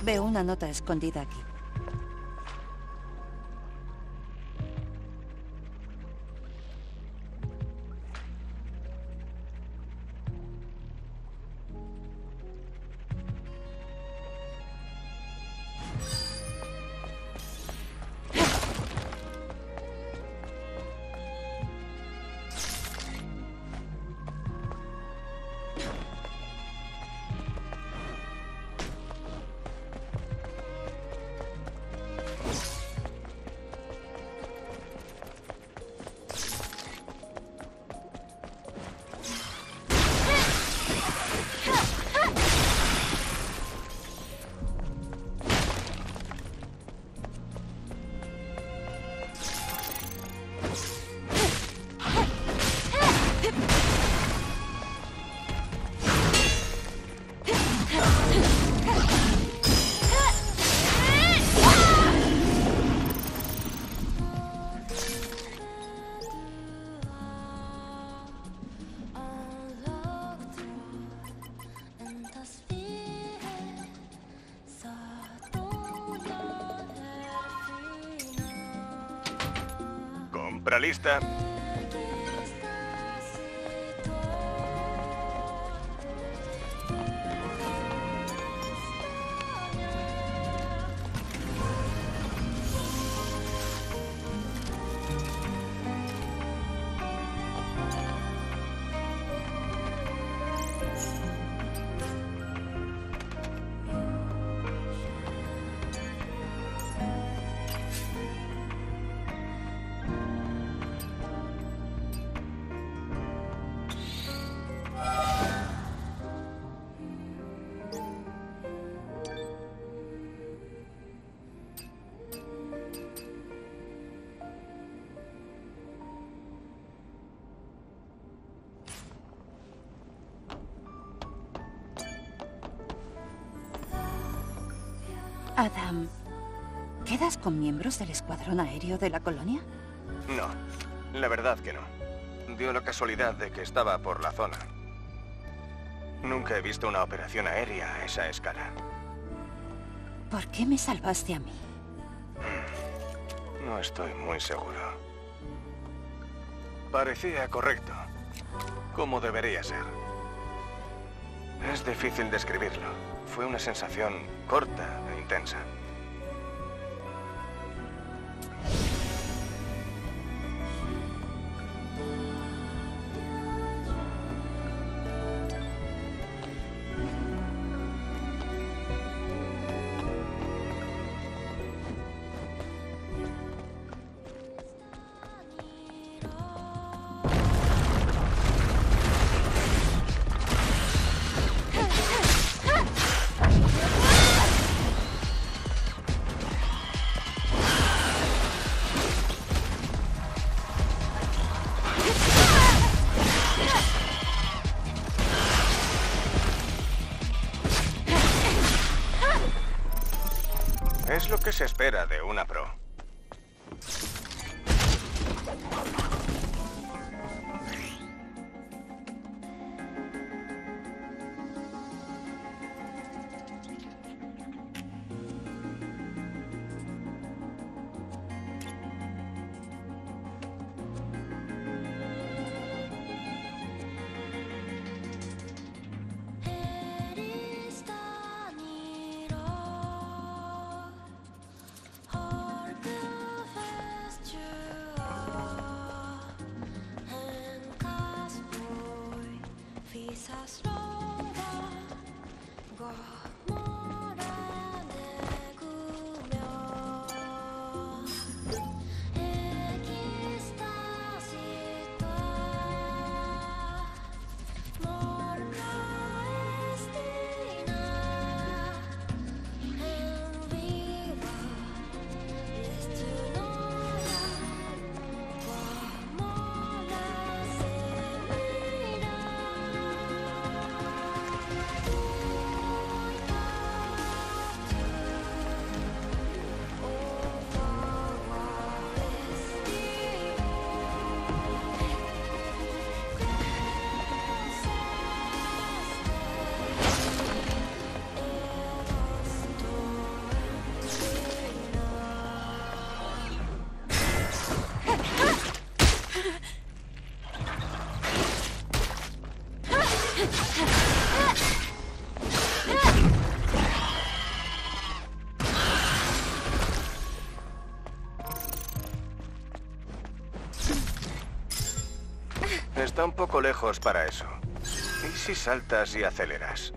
[SPEAKER 4] Veo una nota escondida aquí.
[SPEAKER 6] Compra lista.
[SPEAKER 4] Adam, ¿quedas con miembros del escuadrón aéreo de la colonia?
[SPEAKER 6] No, la verdad que no. Dio la casualidad de que estaba por la zona. Nunca he visto una operación aérea a esa escala.
[SPEAKER 4] ¿Por qué me salvaste a mí?
[SPEAKER 6] No estoy muy seguro. Parecía correcto, como debería ser. Es difícil describirlo. Fue una sensación corta e intensa. Es lo que se espera de una pro. Está un poco lejos para eso. ¿Y si saltas y aceleras?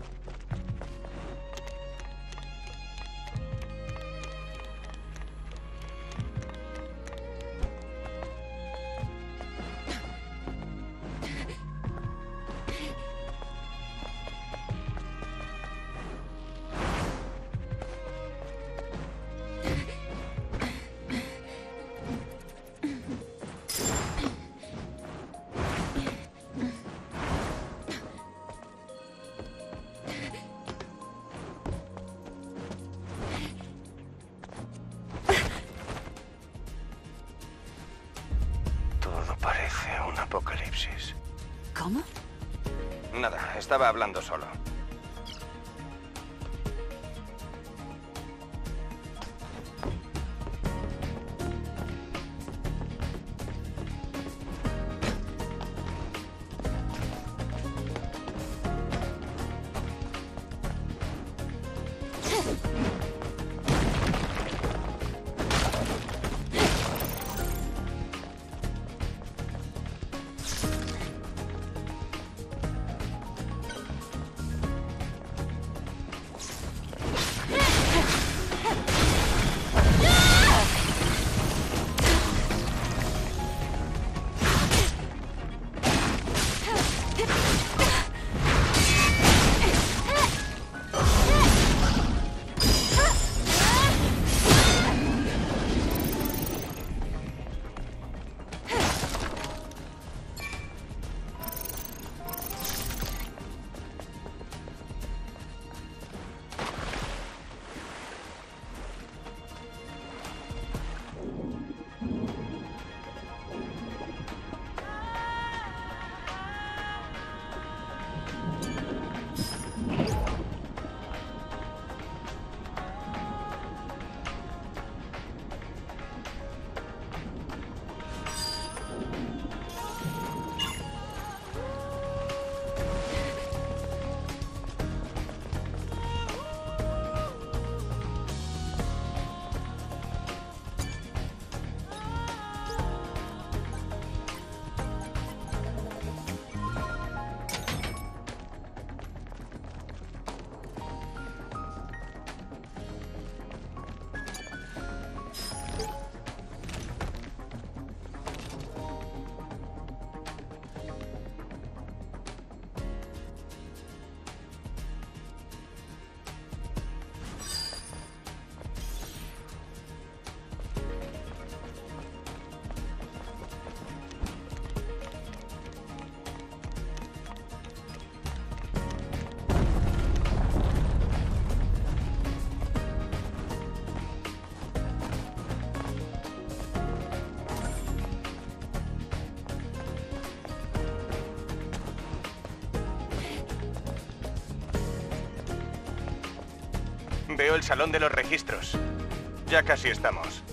[SPEAKER 6] Apocalipsis.
[SPEAKER 4] ¿Cómo?
[SPEAKER 6] Nada, estaba hablando solo. Veo el salón de los registros. Ya casi estamos.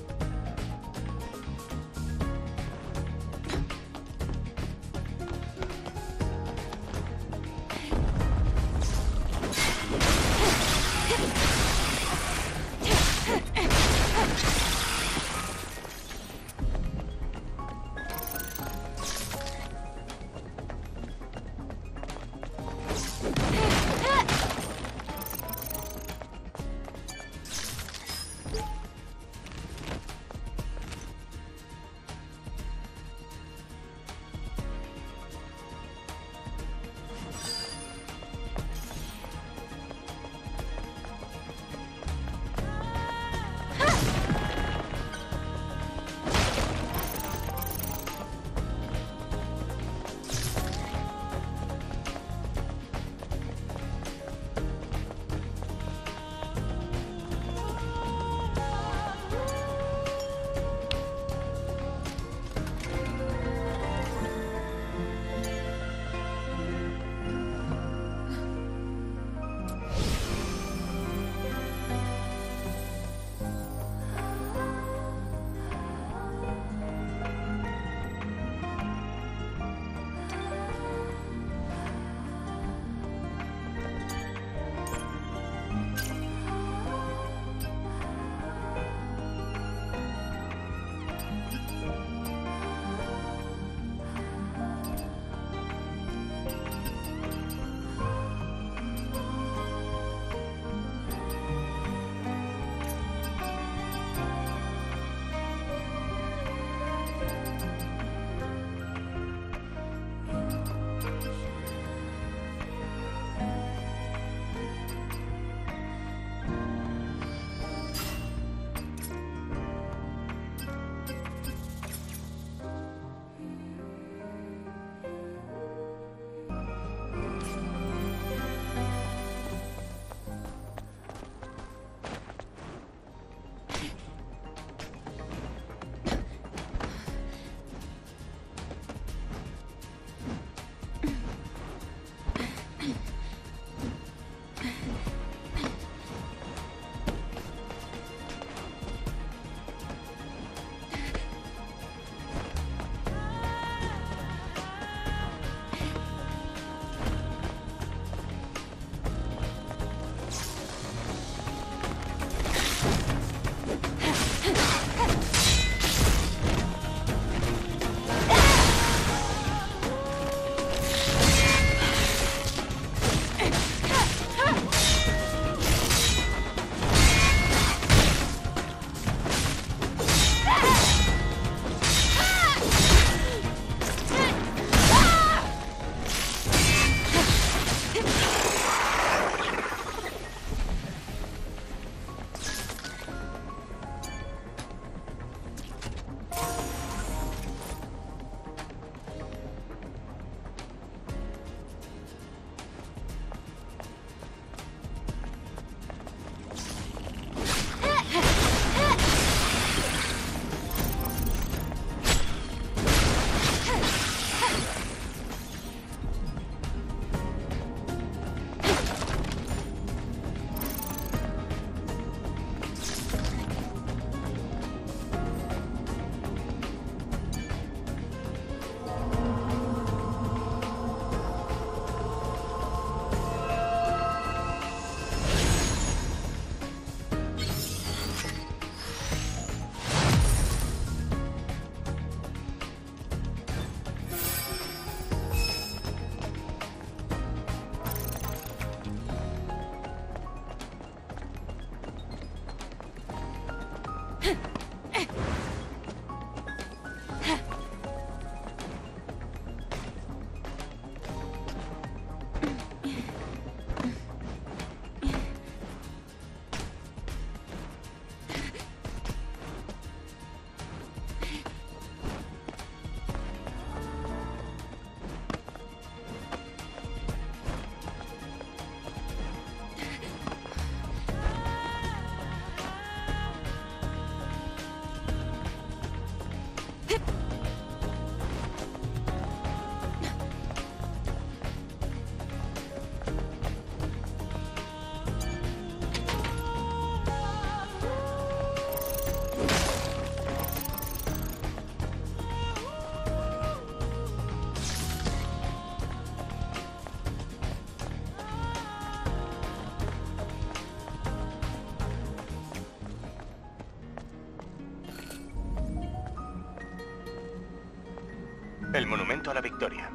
[SPEAKER 6] El monumento a la victoria.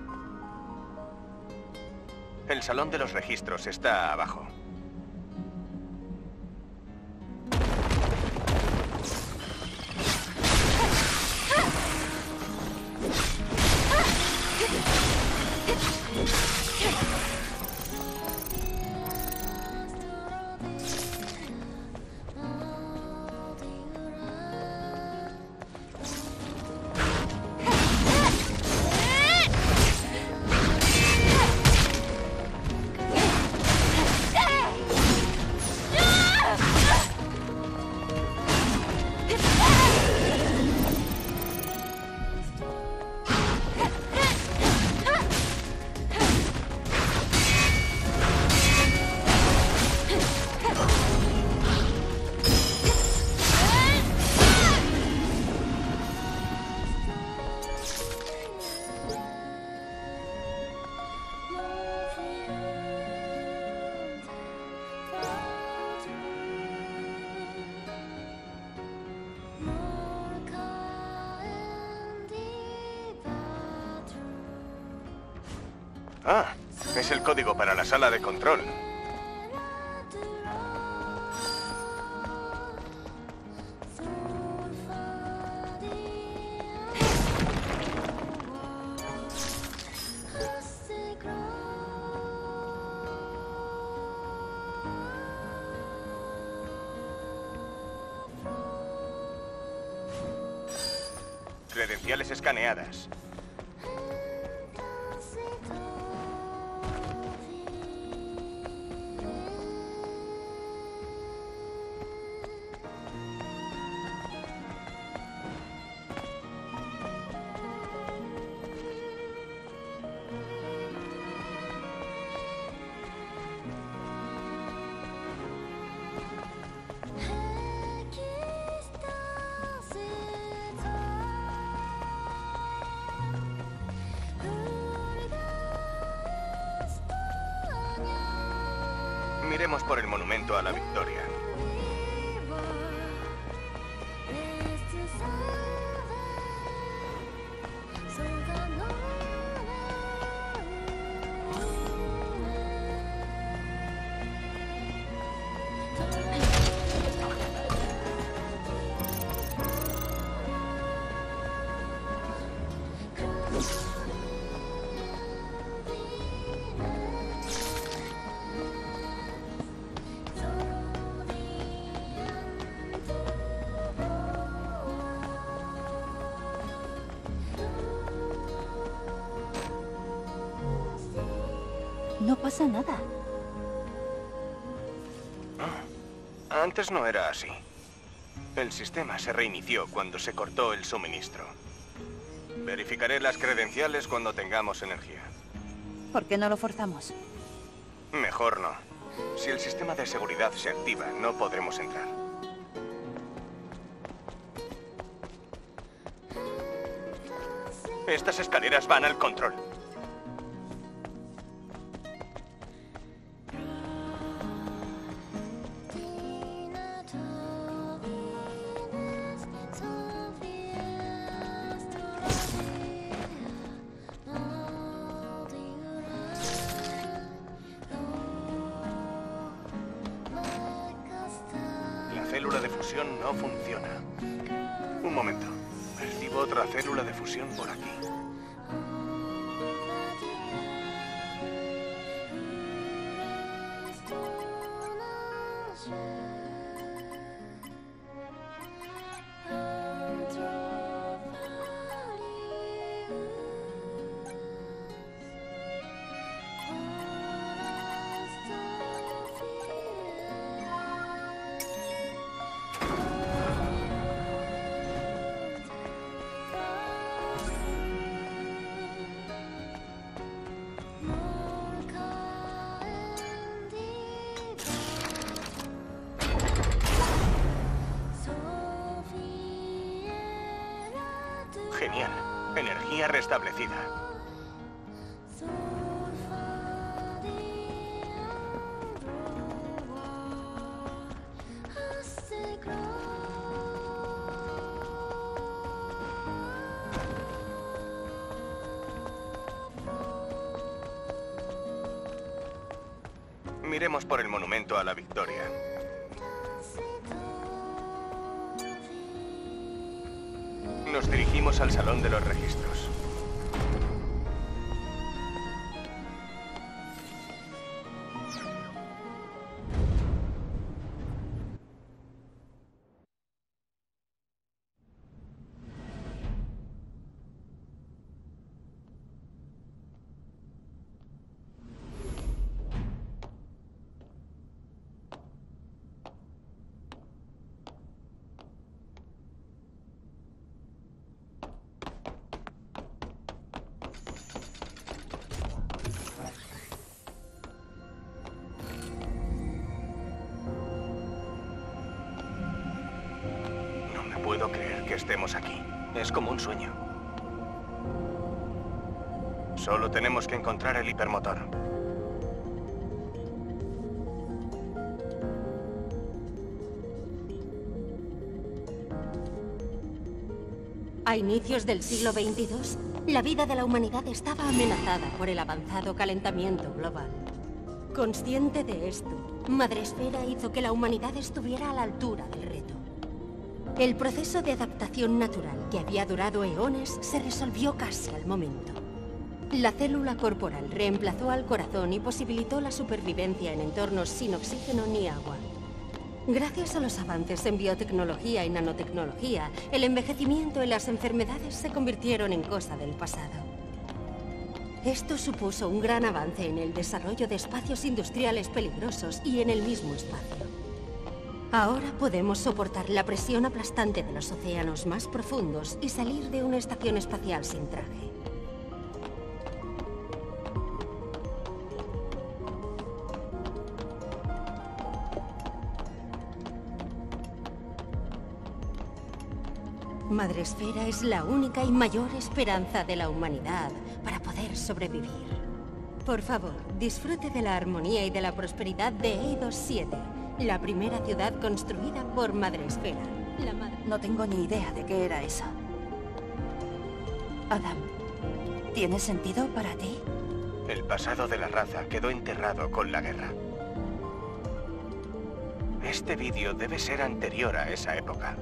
[SPEAKER 6] El salón de los registros está abajo. Ah, es el código para la sala de control. Credenciales escaneadas. Miremos por el monumento a la victoria.
[SPEAKER 4] No pasa nada.
[SPEAKER 6] Ah, antes no era así. El sistema se reinició cuando se cortó el suministro. Verificaré las credenciales cuando tengamos energía.
[SPEAKER 4] ¿Por qué no lo forzamos?
[SPEAKER 6] Mejor no. Si el sistema de seguridad se activa, no podremos entrar. Estas escaleras van al control. La célula de fusión no funciona. Un momento. Percibo otra célula de fusión por aquí. Genial. Energía restablecida. iremos por el monumento a la victoria. Nos dirigimos al Salón de los Registros. No puedo creer que estemos aquí. Es como un sueño. Solo tenemos que encontrar el hipermotor.
[SPEAKER 7] A inicios del siglo veintidós, la vida de la humanidad estaba amenazada por el avanzado calentamiento global. Consciente de esto, Madresfera hizo que la humanidad estuviera a la altura del reto. El proceso de adaptación natural, que había durado eones, se resolvió casi al momento. La célula corporal reemplazó al corazón y posibilitó la supervivencia en entornos sin oxígeno ni agua. Gracias a los avances en biotecnología y nanotecnología, el envejecimiento y las enfermedades se convirtieron en cosa del pasado. Esto supuso un gran avance en el desarrollo de espacios industriales peligrosos y en el mismo espacio. Ahora podemos soportar la presión aplastante de los océanos más profundos y salir de una estación espacial sin traje. Madresfera es la única y mayor esperanza de la humanidad para poder sobrevivir. Por favor, disfrute de la armonía y de la prosperidad de Eidos siete, la primera ciudad construida por Madresfera. La madre...
[SPEAKER 5] No tengo ni idea de qué era eso. Adam, ¿tiene sentido para ti?
[SPEAKER 6] El pasado de la raza quedó enterrado con la guerra. Este vídeo debe ser anterior a esa época.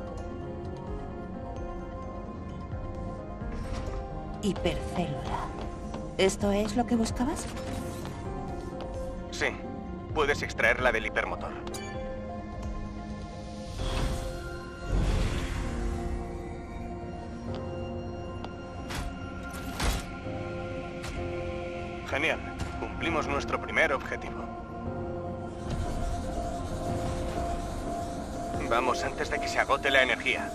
[SPEAKER 5] Hipercélula. ¿Esto es lo que buscabas?
[SPEAKER 6] Sí. Puedes extraerla del hipermotor. Genial. Cumplimos nuestro primer objetivo. Vamos antes de que se agote la energía.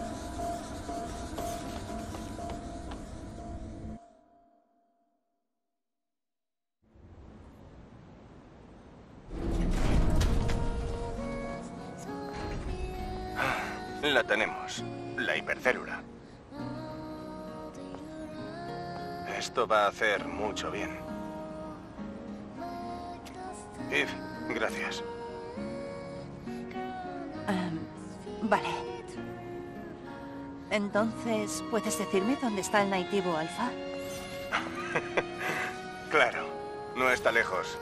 [SPEAKER 6] La tenemos. La hipercélula. Esto va a hacer mucho bien. Eve, gracias.
[SPEAKER 5] Um, vale. Entonces, ¿puedes decirme dónde está el Naytibo Alpha?
[SPEAKER 6] Claro, no está lejos.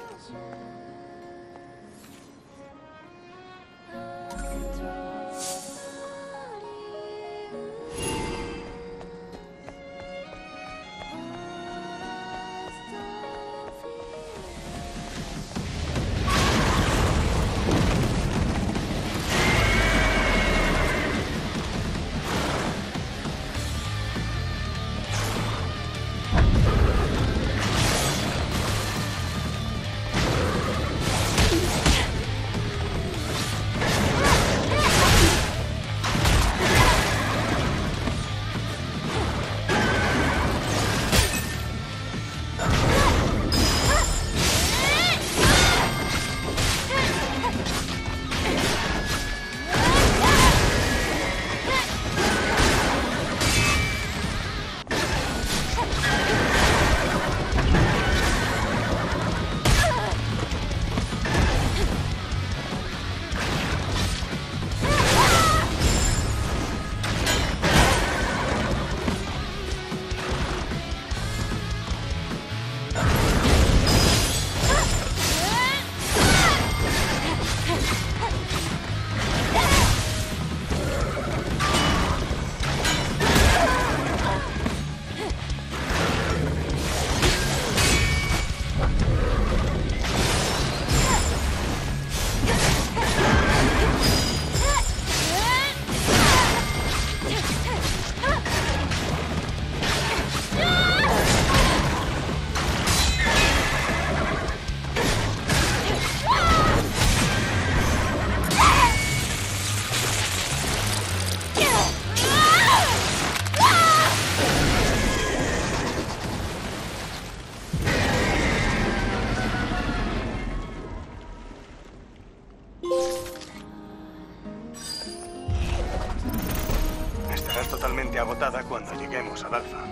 [SPEAKER 6] Estarás totalmente agotada cuando lleguemos al Alfa.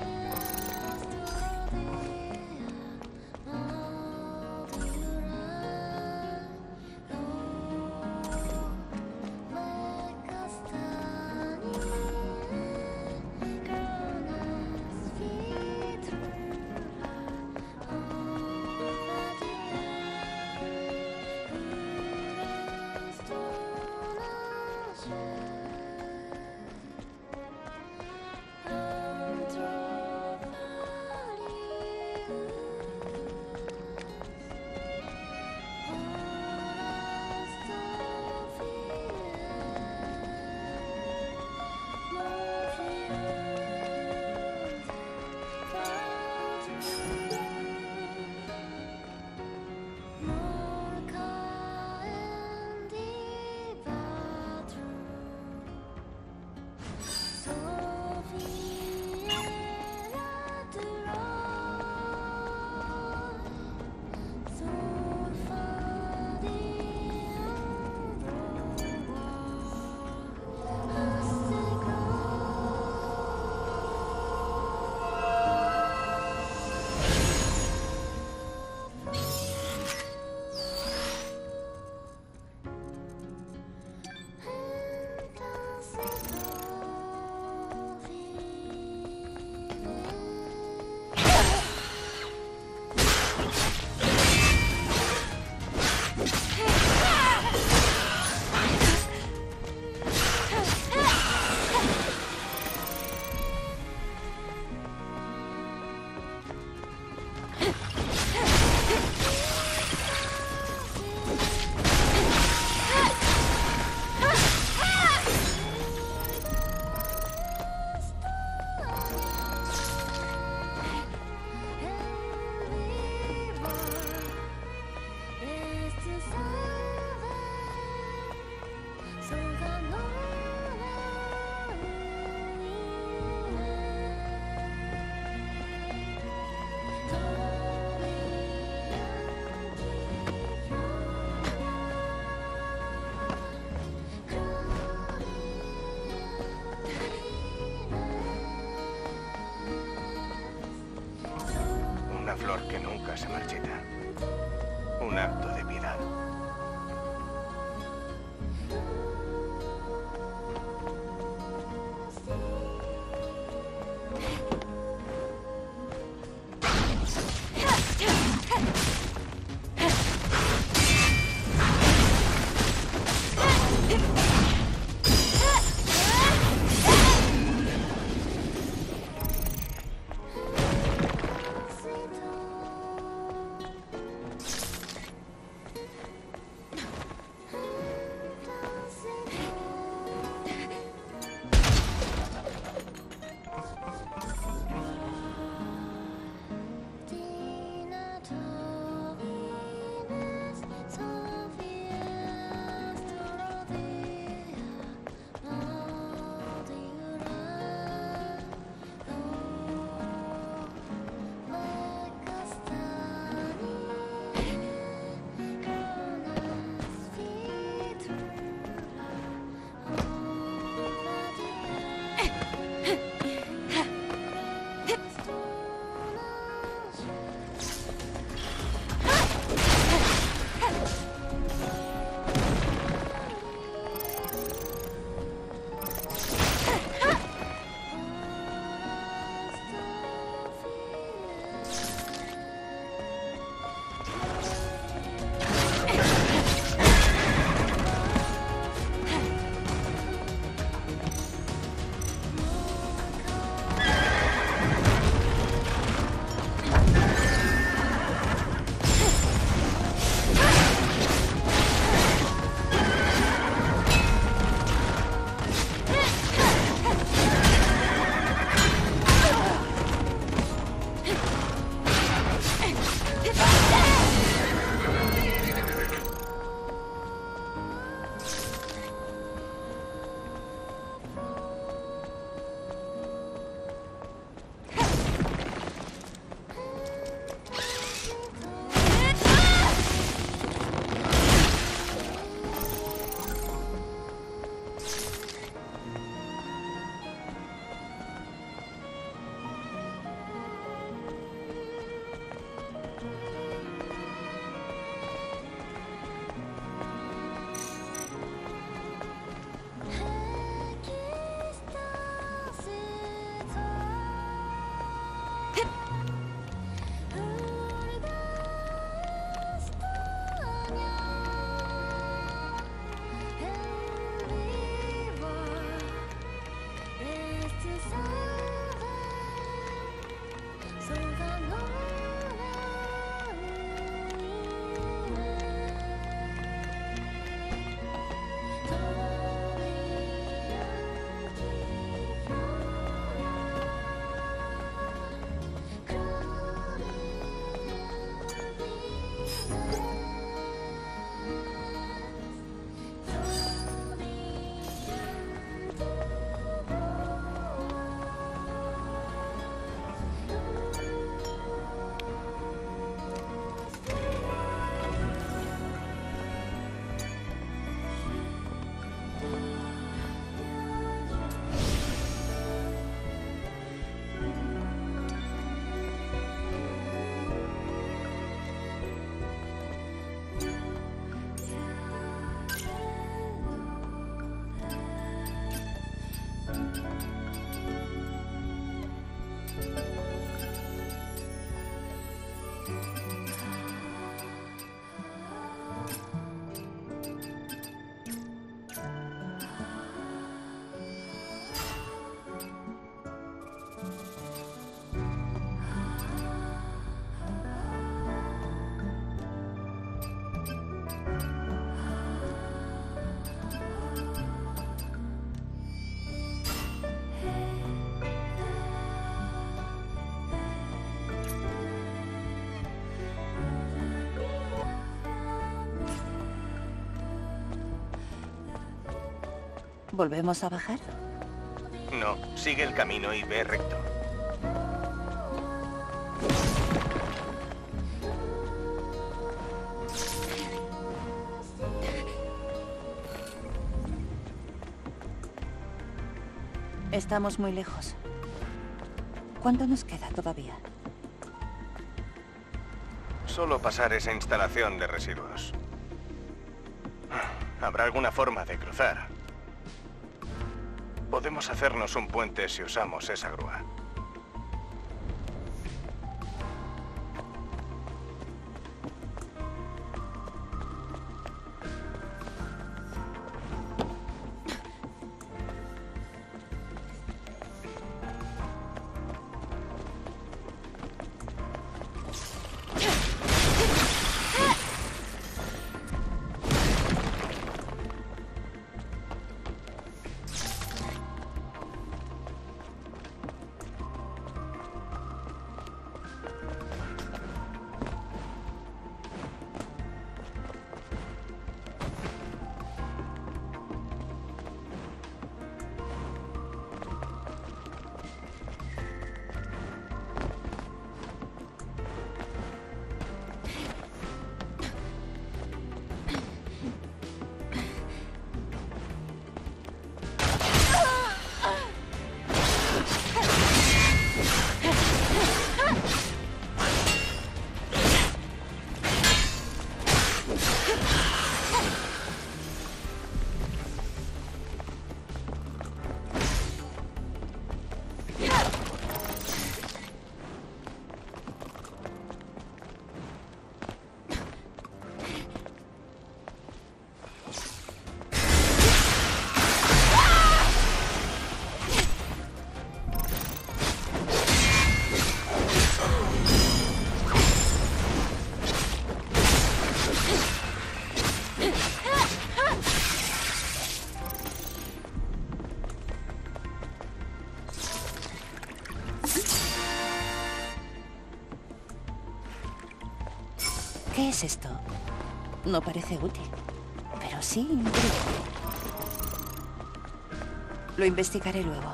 [SPEAKER 6] Una flor que nunca se marchita. Un acto de piedad.
[SPEAKER 5] ¿Volvemos a bajar?
[SPEAKER 6] No, sigue el camino y ve recto.
[SPEAKER 5] Estamos muy lejos. ¿Cuánto nos queda todavía?
[SPEAKER 6] Solo pasar esa instalación de residuos. ¿Habrá alguna forma de cruzar? Podemos hacernos un puente si usamos esa grúa.
[SPEAKER 5] ¿Qué es esto? No parece útil, pero sí increíble. Lo investigaré luego.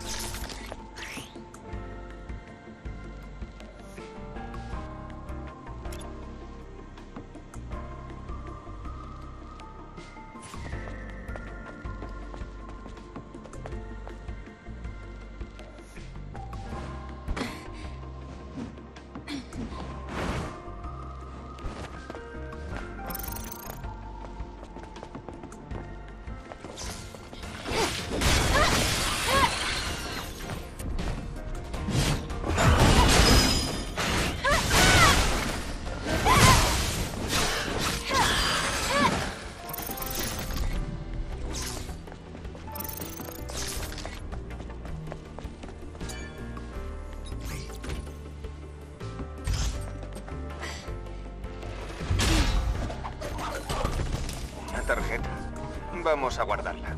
[SPEAKER 6] Tarjeta. Vamos a guardarla.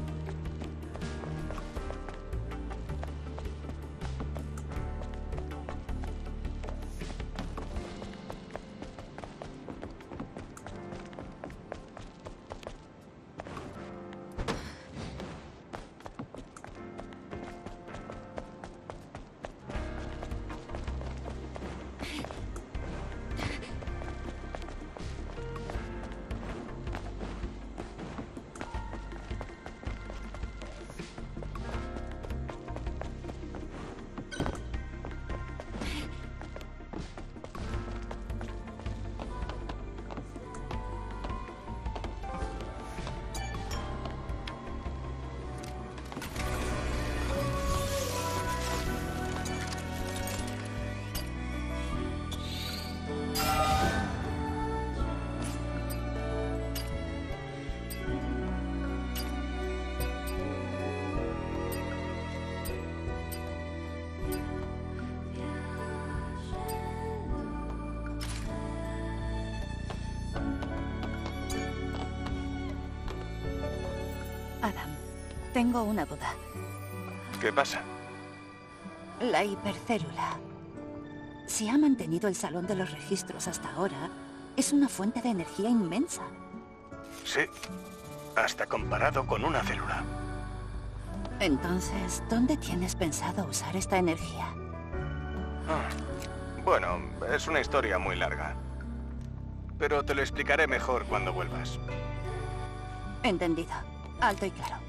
[SPEAKER 5] Adam, tengo una duda.
[SPEAKER 6] ¿Qué pasa?
[SPEAKER 5] La hipercélula. Si ha mantenido el salón de los registros hasta ahora, es una fuente de energía inmensa.
[SPEAKER 6] Sí, hasta comparado con una célula.
[SPEAKER 5] Entonces, ¿dónde tienes pensado usar esta energía?
[SPEAKER 6] Ah, bueno, es una historia muy larga. Pero te lo explicaré mejor cuando vuelvas.
[SPEAKER 5] Entendido. Alto y claro.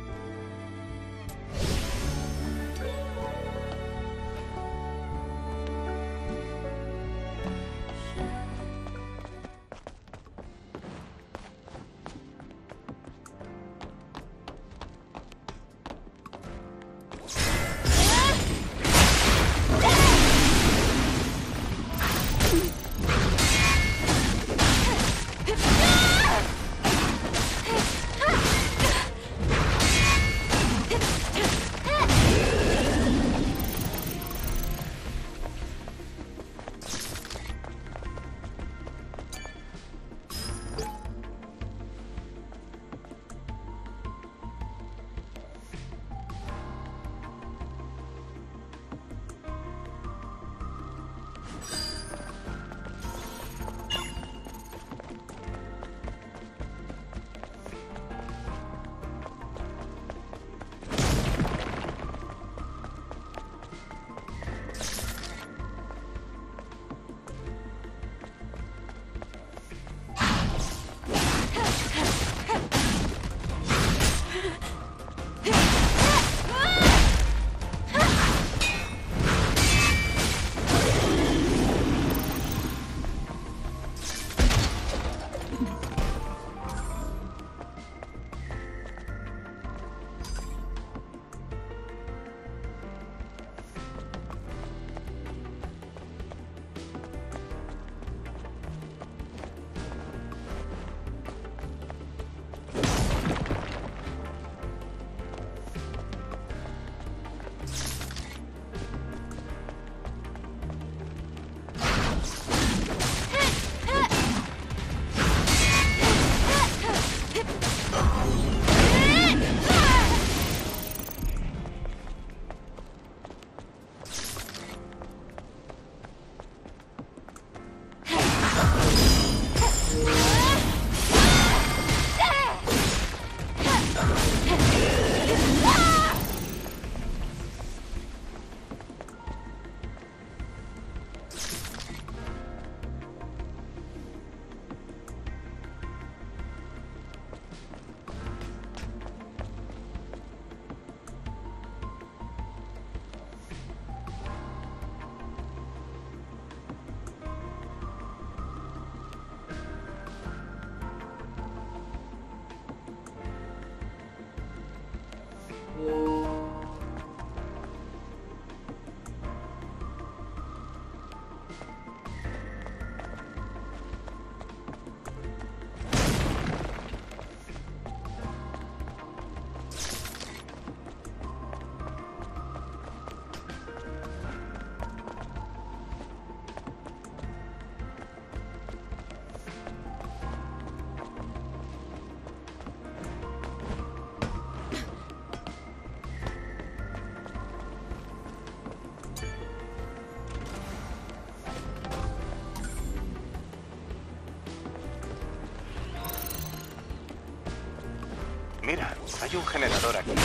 [SPEAKER 6] Mira, hay un generador aquí.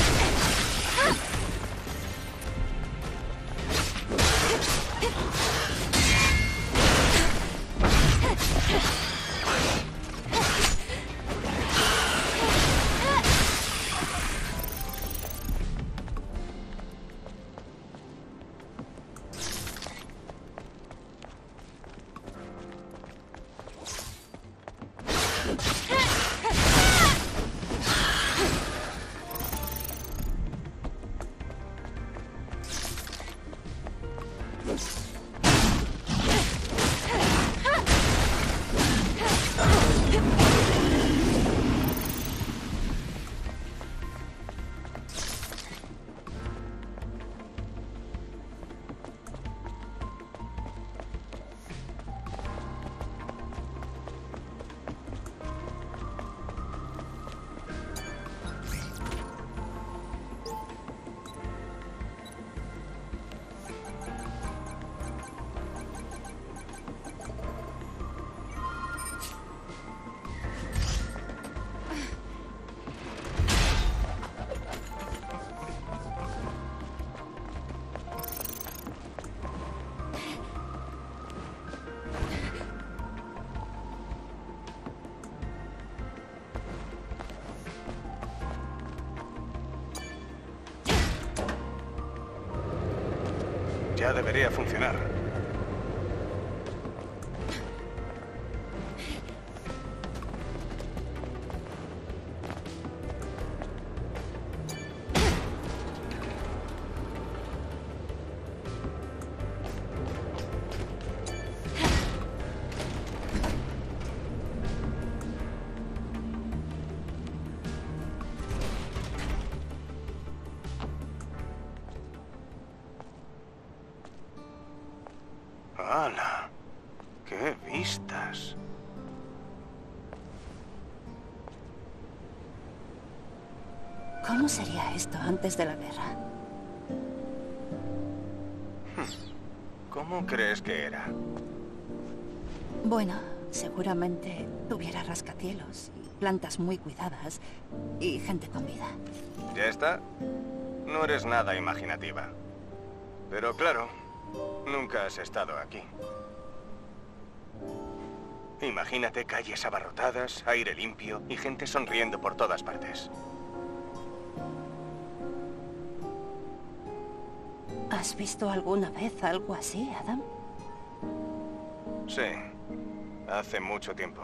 [SPEAKER 6] Ya debería funcionar. ¡Hala! ¡Qué vistas!
[SPEAKER 5] ¿Cómo sería esto antes de la guerra?
[SPEAKER 6] ¿Cómo crees que era?
[SPEAKER 5] Bueno, seguramente tuviera rascacielos, y plantas muy cuidadas y gente con vida.
[SPEAKER 6] ¿Ya está? No eres nada imaginativa. Pero claro, nunca has estado aquí. Imagínate calles abarrotadas, aire limpio y gente sonriendo por todas partes.
[SPEAKER 5] ¿Has visto alguna vez algo así, Adam?
[SPEAKER 6] Sí, hace mucho tiempo.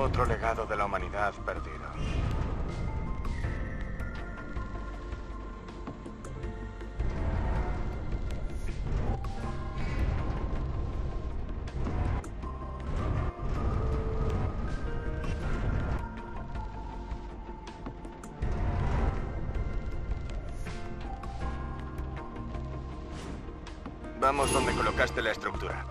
[SPEAKER 6] Otro legado de la humanidad perdido. Vamos donde colocaste la estructura.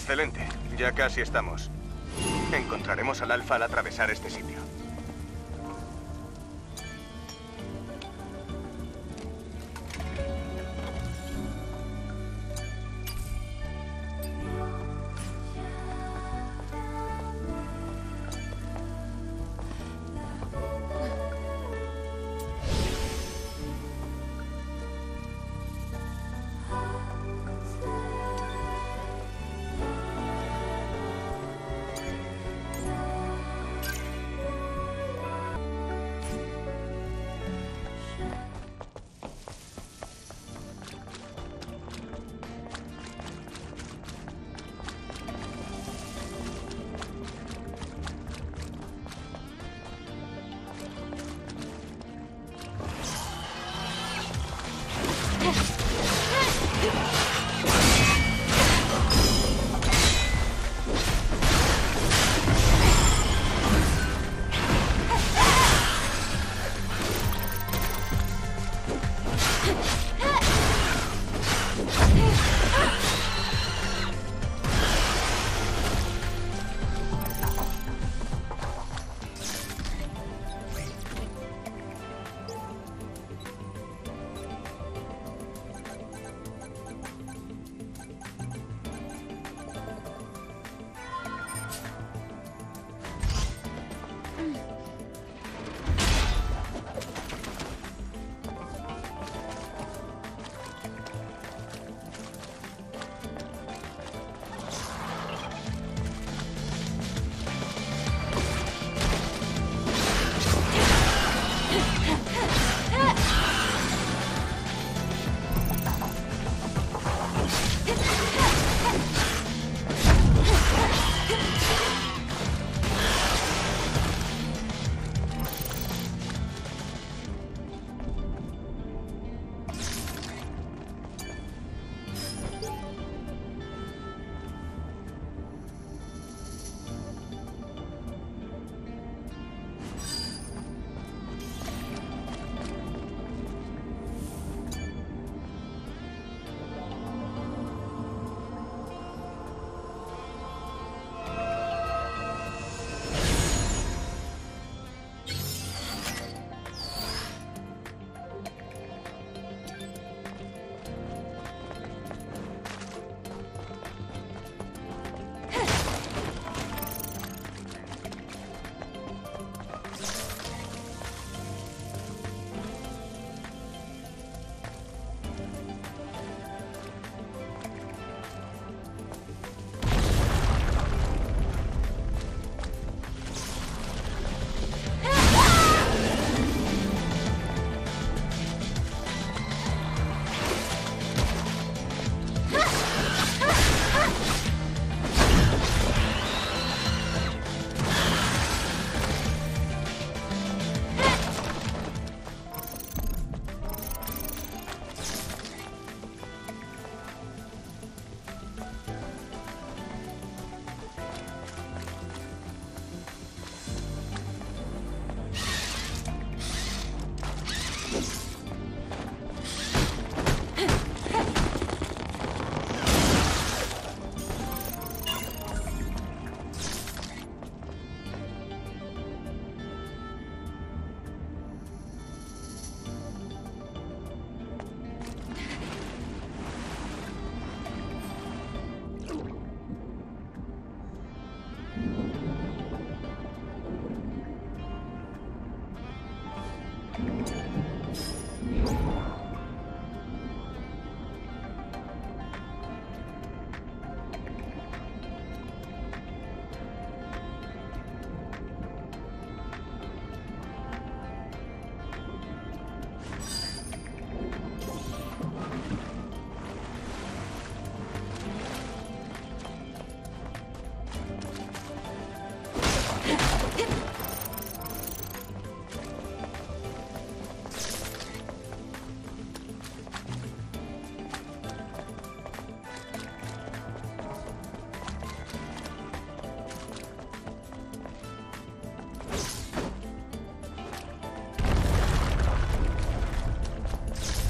[SPEAKER 6] Excelente. Ya casi estamos. Encontraremos al Alfa al atravesar este sitio.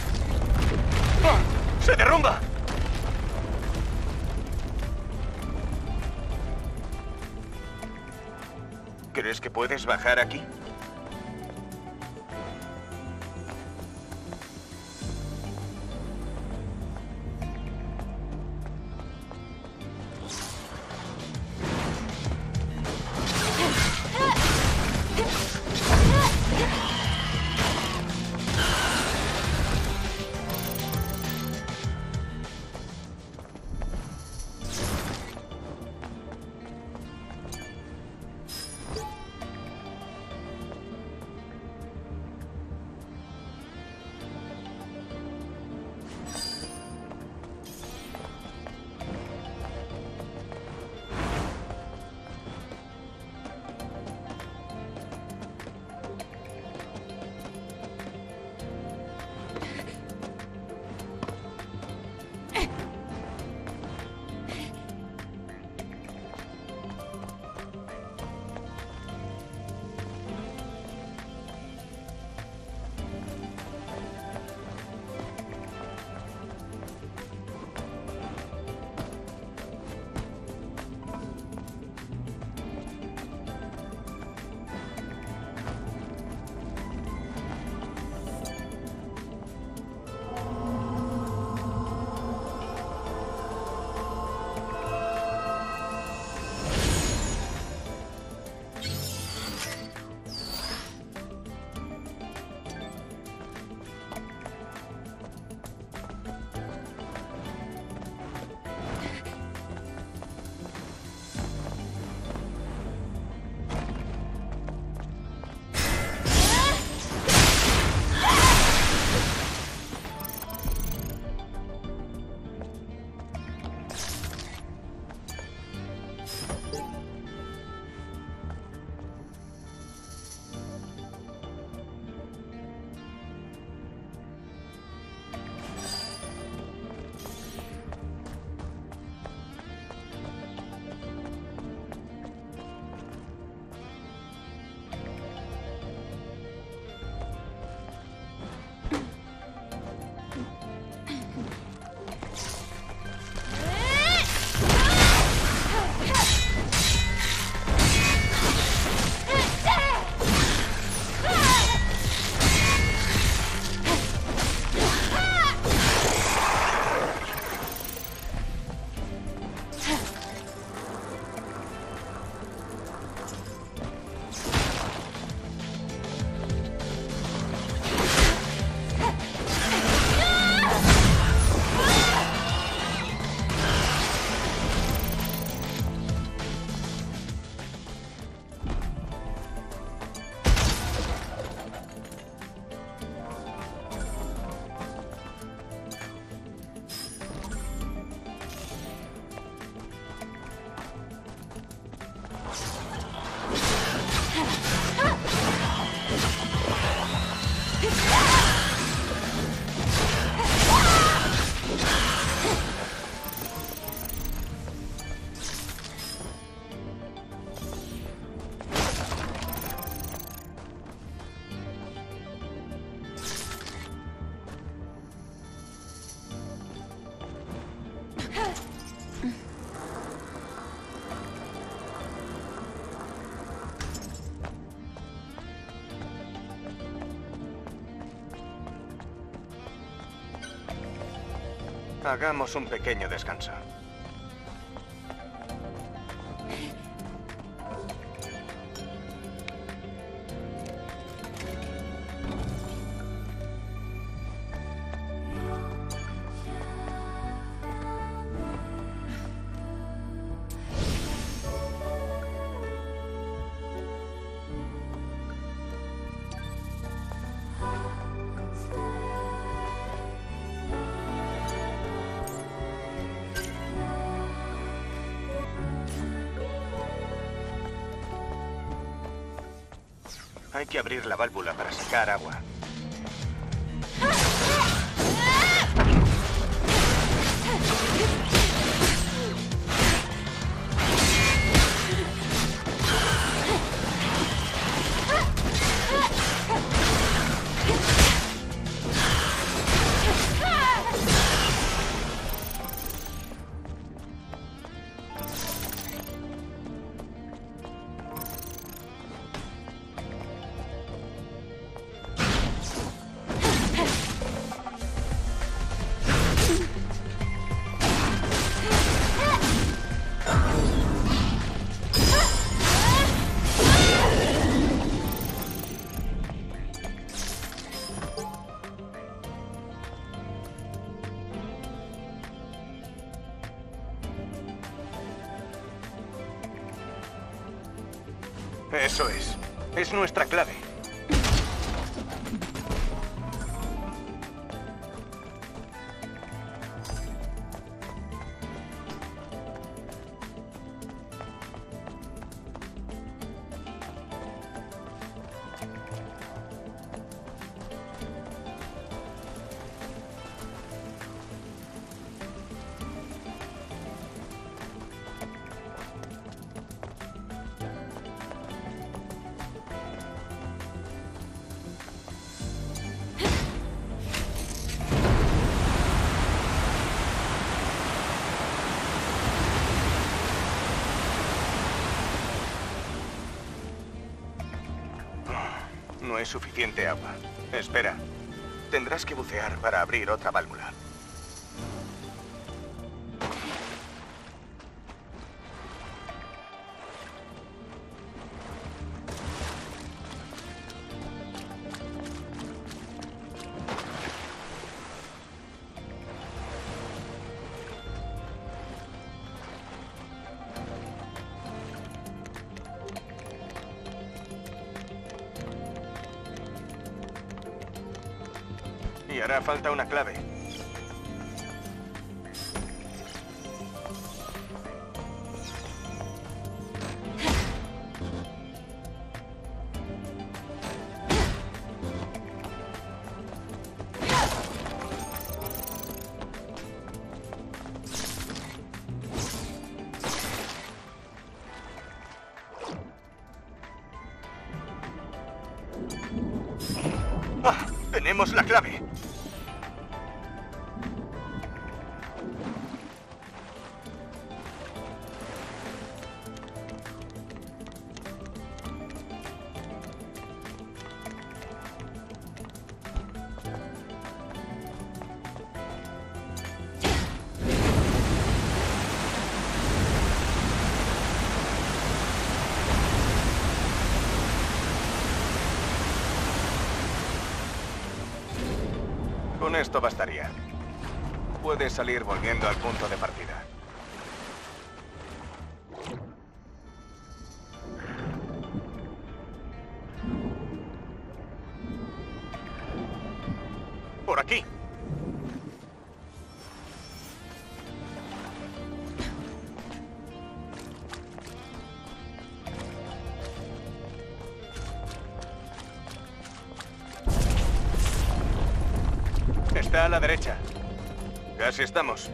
[SPEAKER 6] ¡Se derrumba! ¿Crees que puedes bajar aquí? Hagamos un pequeño descanso. Hay que abrir la válvula para sacar agua. Eso es. Es nuestra clave. No es suficiente agua. Espera. Tendrás que bucear para abrir otra válvula. Y hará falta una clave. ¡Ah! ¡Tenemos la clave! Con esto bastaría. Puedes salir volviendo al punto de partida. ¡Por aquí! Está a la derecha. Casi estamos.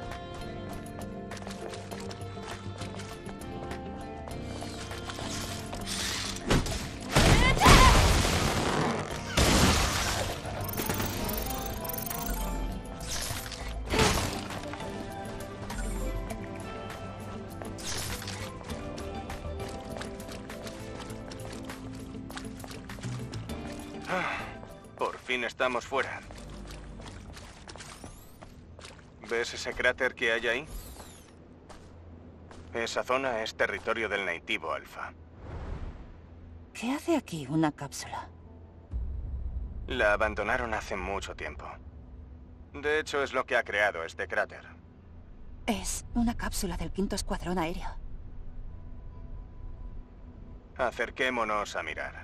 [SPEAKER 6] Ah, por fin estamos fuera. ¿Ves ese cráter que hay ahí? Esa zona es territorio del Nativo Alpha.
[SPEAKER 5] ¿Qué hace aquí una cápsula?
[SPEAKER 6] La abandonaron hace mucho tiempo. De hecho, es lo que ha creado este cráter.
[SPEAKER 5] Es una cápsula del quinto escuadrón aéreo.
[SPEAKER 6] Acerquémonos a mirar.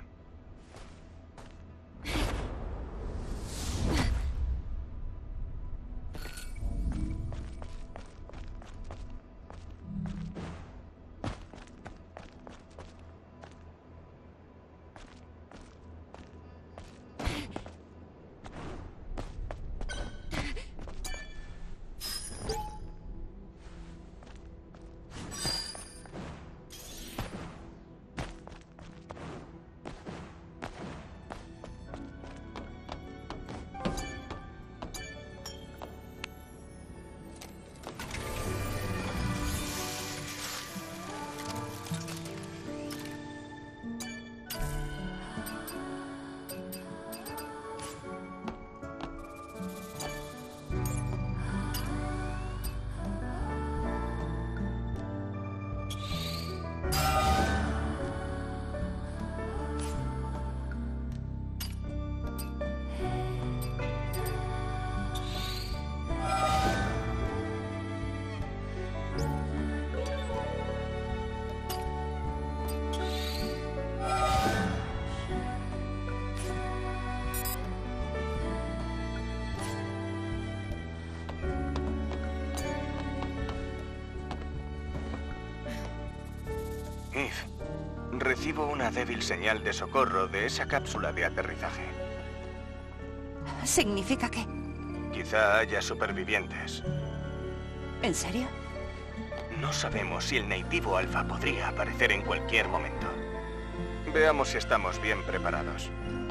[SPEAKER 6] Recibo una débil señal de socorro de esa cápsula de aterrizaje.
[SPEAKER 5] ¿Significa que...?
[SPEAKER 6] Quizá haya supervivientes.
[SPEAKER 5] ¿En serio?
[SPEAKER 6] No sabemos si el Naitivo Alpha podría aparecer en cualquier momento. Veamos si estamos bien preparados.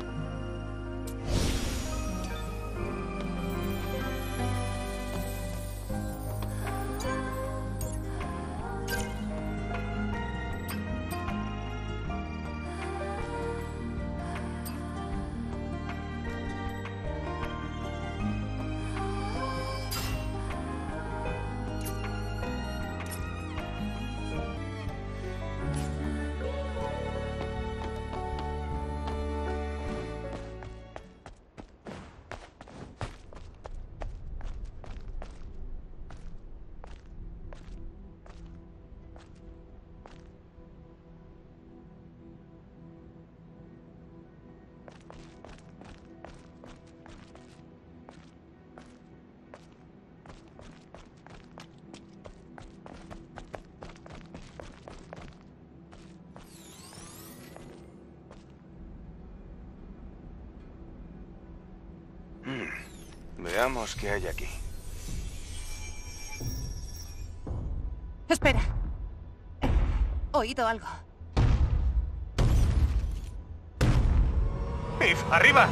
[SPEAKER 6] Veamos qué hay aquí.
[SPEAKER 5] Espera. He oído algo.
[SPEAKER 6] ¡Eve, arriba!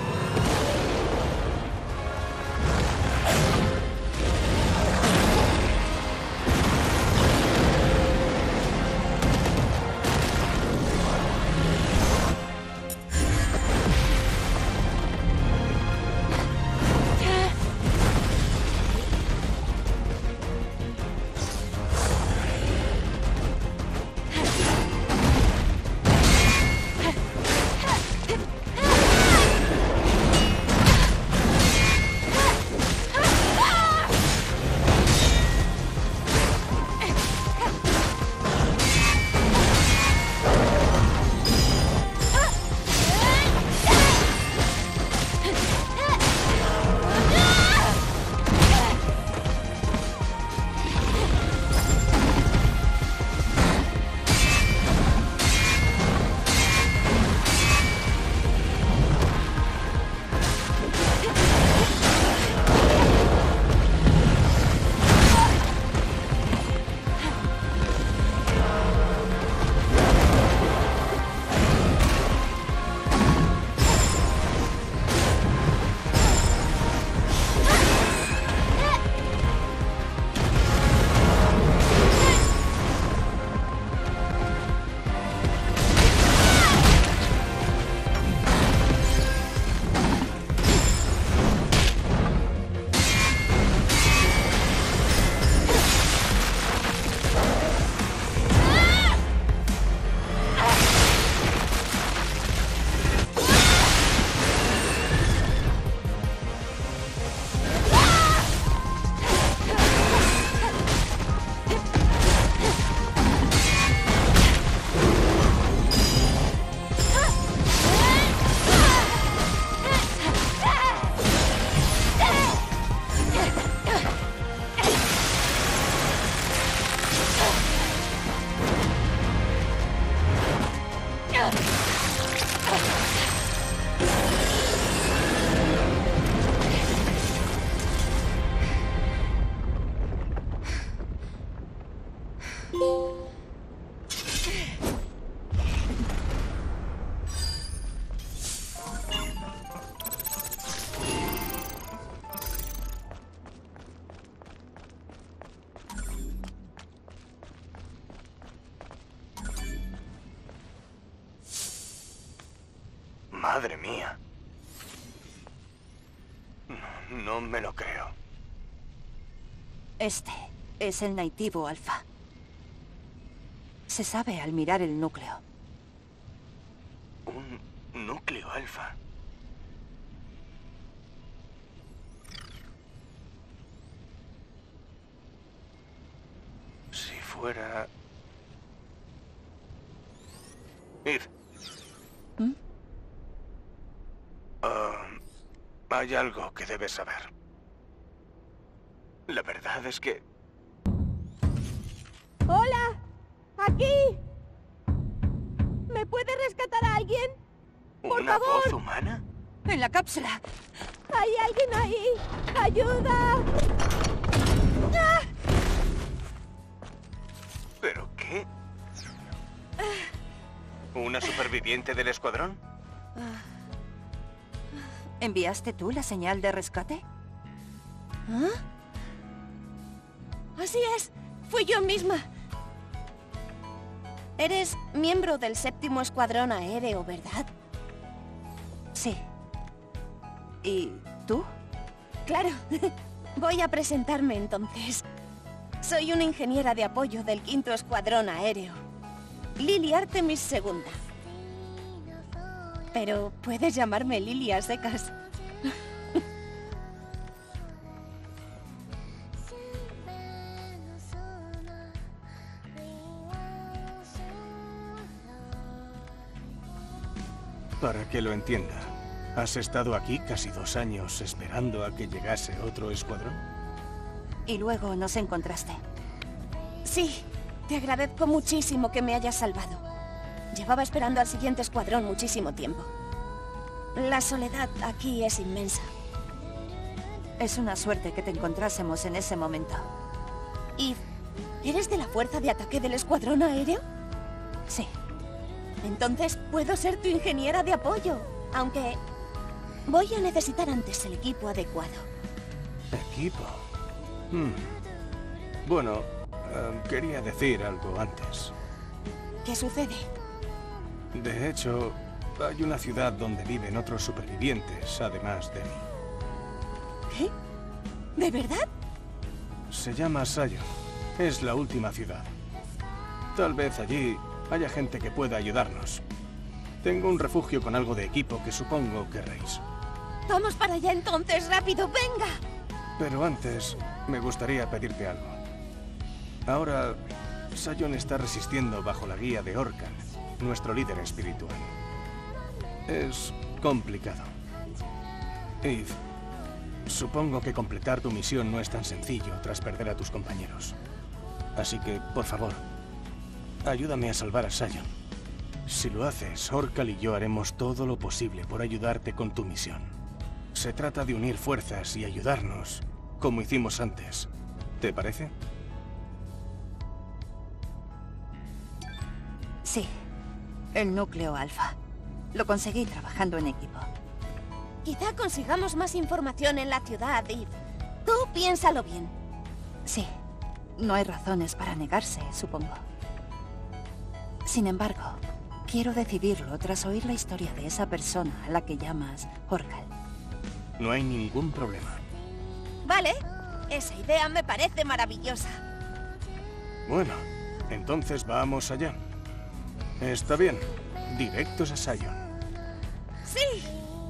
[SPEAKER 6] Madre mía. No, no me lo creo.
[SPEAKER 5] Este es el Naitivo Alpha. Se sabe al mirar el núcleo.
[SPEAKER 6] Un núcleo alfa. Si fuera... Eve.
[SPEAKER 5] ¿Mm?
[SPEAKER 6] Uh, hay algo que debes saber. La verdad es que...
[SPEAKER 7] ¡Hola! ¡Aquí! ¿Me ¿Puede rescatar a alguien? ¡Por
[SPEAKER 6] ¿Una
[SPEAKER 7] favor!
[SPEAKER 6] voz humana?
[SPEAKER 5] En la cápsula.
[SPEAKER 7] ¡Hay alguien ahí! ¡Ayuda!
[SPEAKER 6] ¿Pero qué? ¿Una superviviente del escuadrón?
[SPEAKER 5] ¿Enviaste tú la señal de rescate?
[SPEAKER 7] ¿Ah? Así es. Fui yo misma. Eres miembro del séptimo escuadrón aéreo, ¿verdad?
[SPEAKER 5] Sí. ¿Y tú?
[SPEAKER 7] Claro. Voy a presentarme entonces. Soy una ingeniera de apoyo del quinto escuadrón aéreo. Lily Artemis segunda. Pero puedes llamarme Lily a secas.
[SPEAKER 6] Para que lo entienda, ¿has estado aquí casi dos años esperando a que llegase otro escuadrón?
[SPEAKER 5] Y luego nos encontraste.
[SPEAKER 7] Sí, te agradezco muchísimo que me hayas salvado. Llevaba esperando al siguiente escuadrón muchísimo tiempo. La soledad aquí es inmensa.
[SPEAKER 5] Es una suerte que te encontrásemos en ese momento.
[SPEAKER 7] ¿Y eres de la fuerza de ataque del escuadrón aéreo?
[SPEAKER 5] Sí.
[SPEAKER 7] Entonces puedo ser tu ingeniera de apoyo, aunque voy a necesitar antes el equipo adecuado.
[SPEAKER 6] ¿Equipo? Hmm. Bueno, eh, quería decir algo antes.
[SPEAKER 7] ¿Qué sucede?
[SPEAKER 6] De hecho, hay una ciudad donde viven otros supervivientes, además de mí.
[SPEAKER 7] ¿Qué? ¿De verdad?
[SPEAKER 6] Se llama Sion. Es la última ciudad. Tal vez allí haya gente que pueda ayudarnos. Tengo un refugio con algo de equipo que supongo querréis.
[SPEAKER 7] Vamos para allá entonces, rápido, venga.
[SPEAKER 6] Pero antes, me gustaría pedirte algo. Ahora, Sion está resistiendo bajo la guía de Orkan, nuestro líder espiritual. Es complicado. Eve, supongo que completar tu misión no es tan sencillo tras perder a tus compañeros. Así que, por favor, ayúdame a salvar a Sion. Si lo haces, Orcal y yo haremos todo lo posible por ayudarte con tu misión. Se trata de unir fuerzas y ayudarnos, como hicimos antes. ¿Te parece?
[SPEAKER 5] Sí. El núcleo alfa. Lo conseguí trabajando en equipo.
[SPEAKER 7] Quizá consigamos más información en la ciudad y... Tú piénsalo bien.
[SPEAKER 5] Sí. No hay razones para negarse, supongo. Sin embargo, quiero decidirlo tras oír la historia de esa persona a la que llamas Orcal.
[SPEAKER 6] No hay ningún problema.
[SPEAKER 7] Vale, esa idea me parece maravillosa.
[SPEAKER 6] Bueno, entonces vamos allá. Está bien, directos a Sion.
[SPEAKER 7] ¡Sí!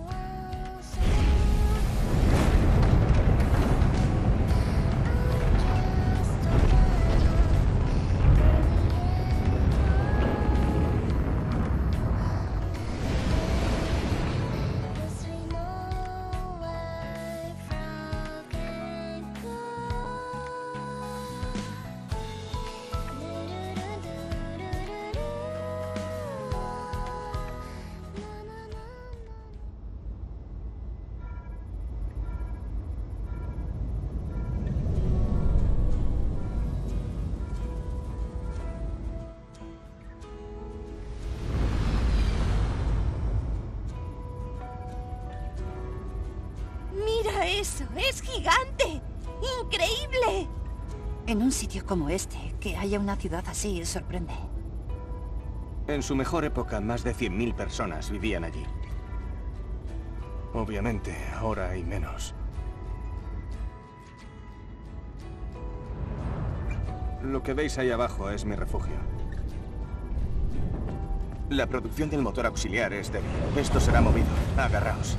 [SPEAKER 7] ¡Mira eso! ¡Es gigante! ¡Increíble!
[SPEAKER 5] En un sitio como este, que haya una ciudad así sorprende.
[SPEAKER 6] En su mejor época, más de cien mil personas vivían allí. Obviamente, ahora hay menos. Lo que veis ahí abajo es mi refugio. La producción del motor auxiliar es débil. Esto será movido. Agarraos.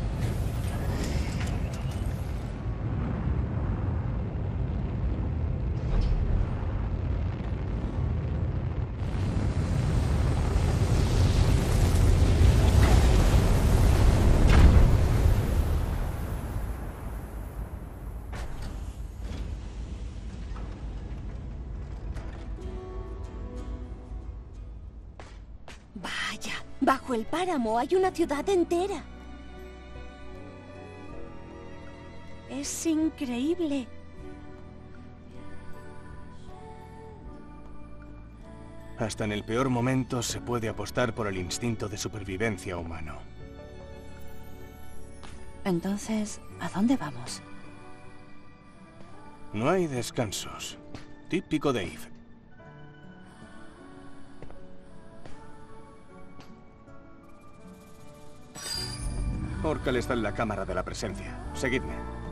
[SPEAKER 8] Bajo el páramo hay una ciudad entera. Es increíble.
[SPEAKER 6] Hasta en el peor momento se puede apostar por el instinto de supervivencia humano.
[SPEAKER 5] Entonces, ¿a dónde vamos?
[SPEAKER 6] No hay descansos. Típico de Eve. Orcal está en la cámara de la presencia. Seguidme.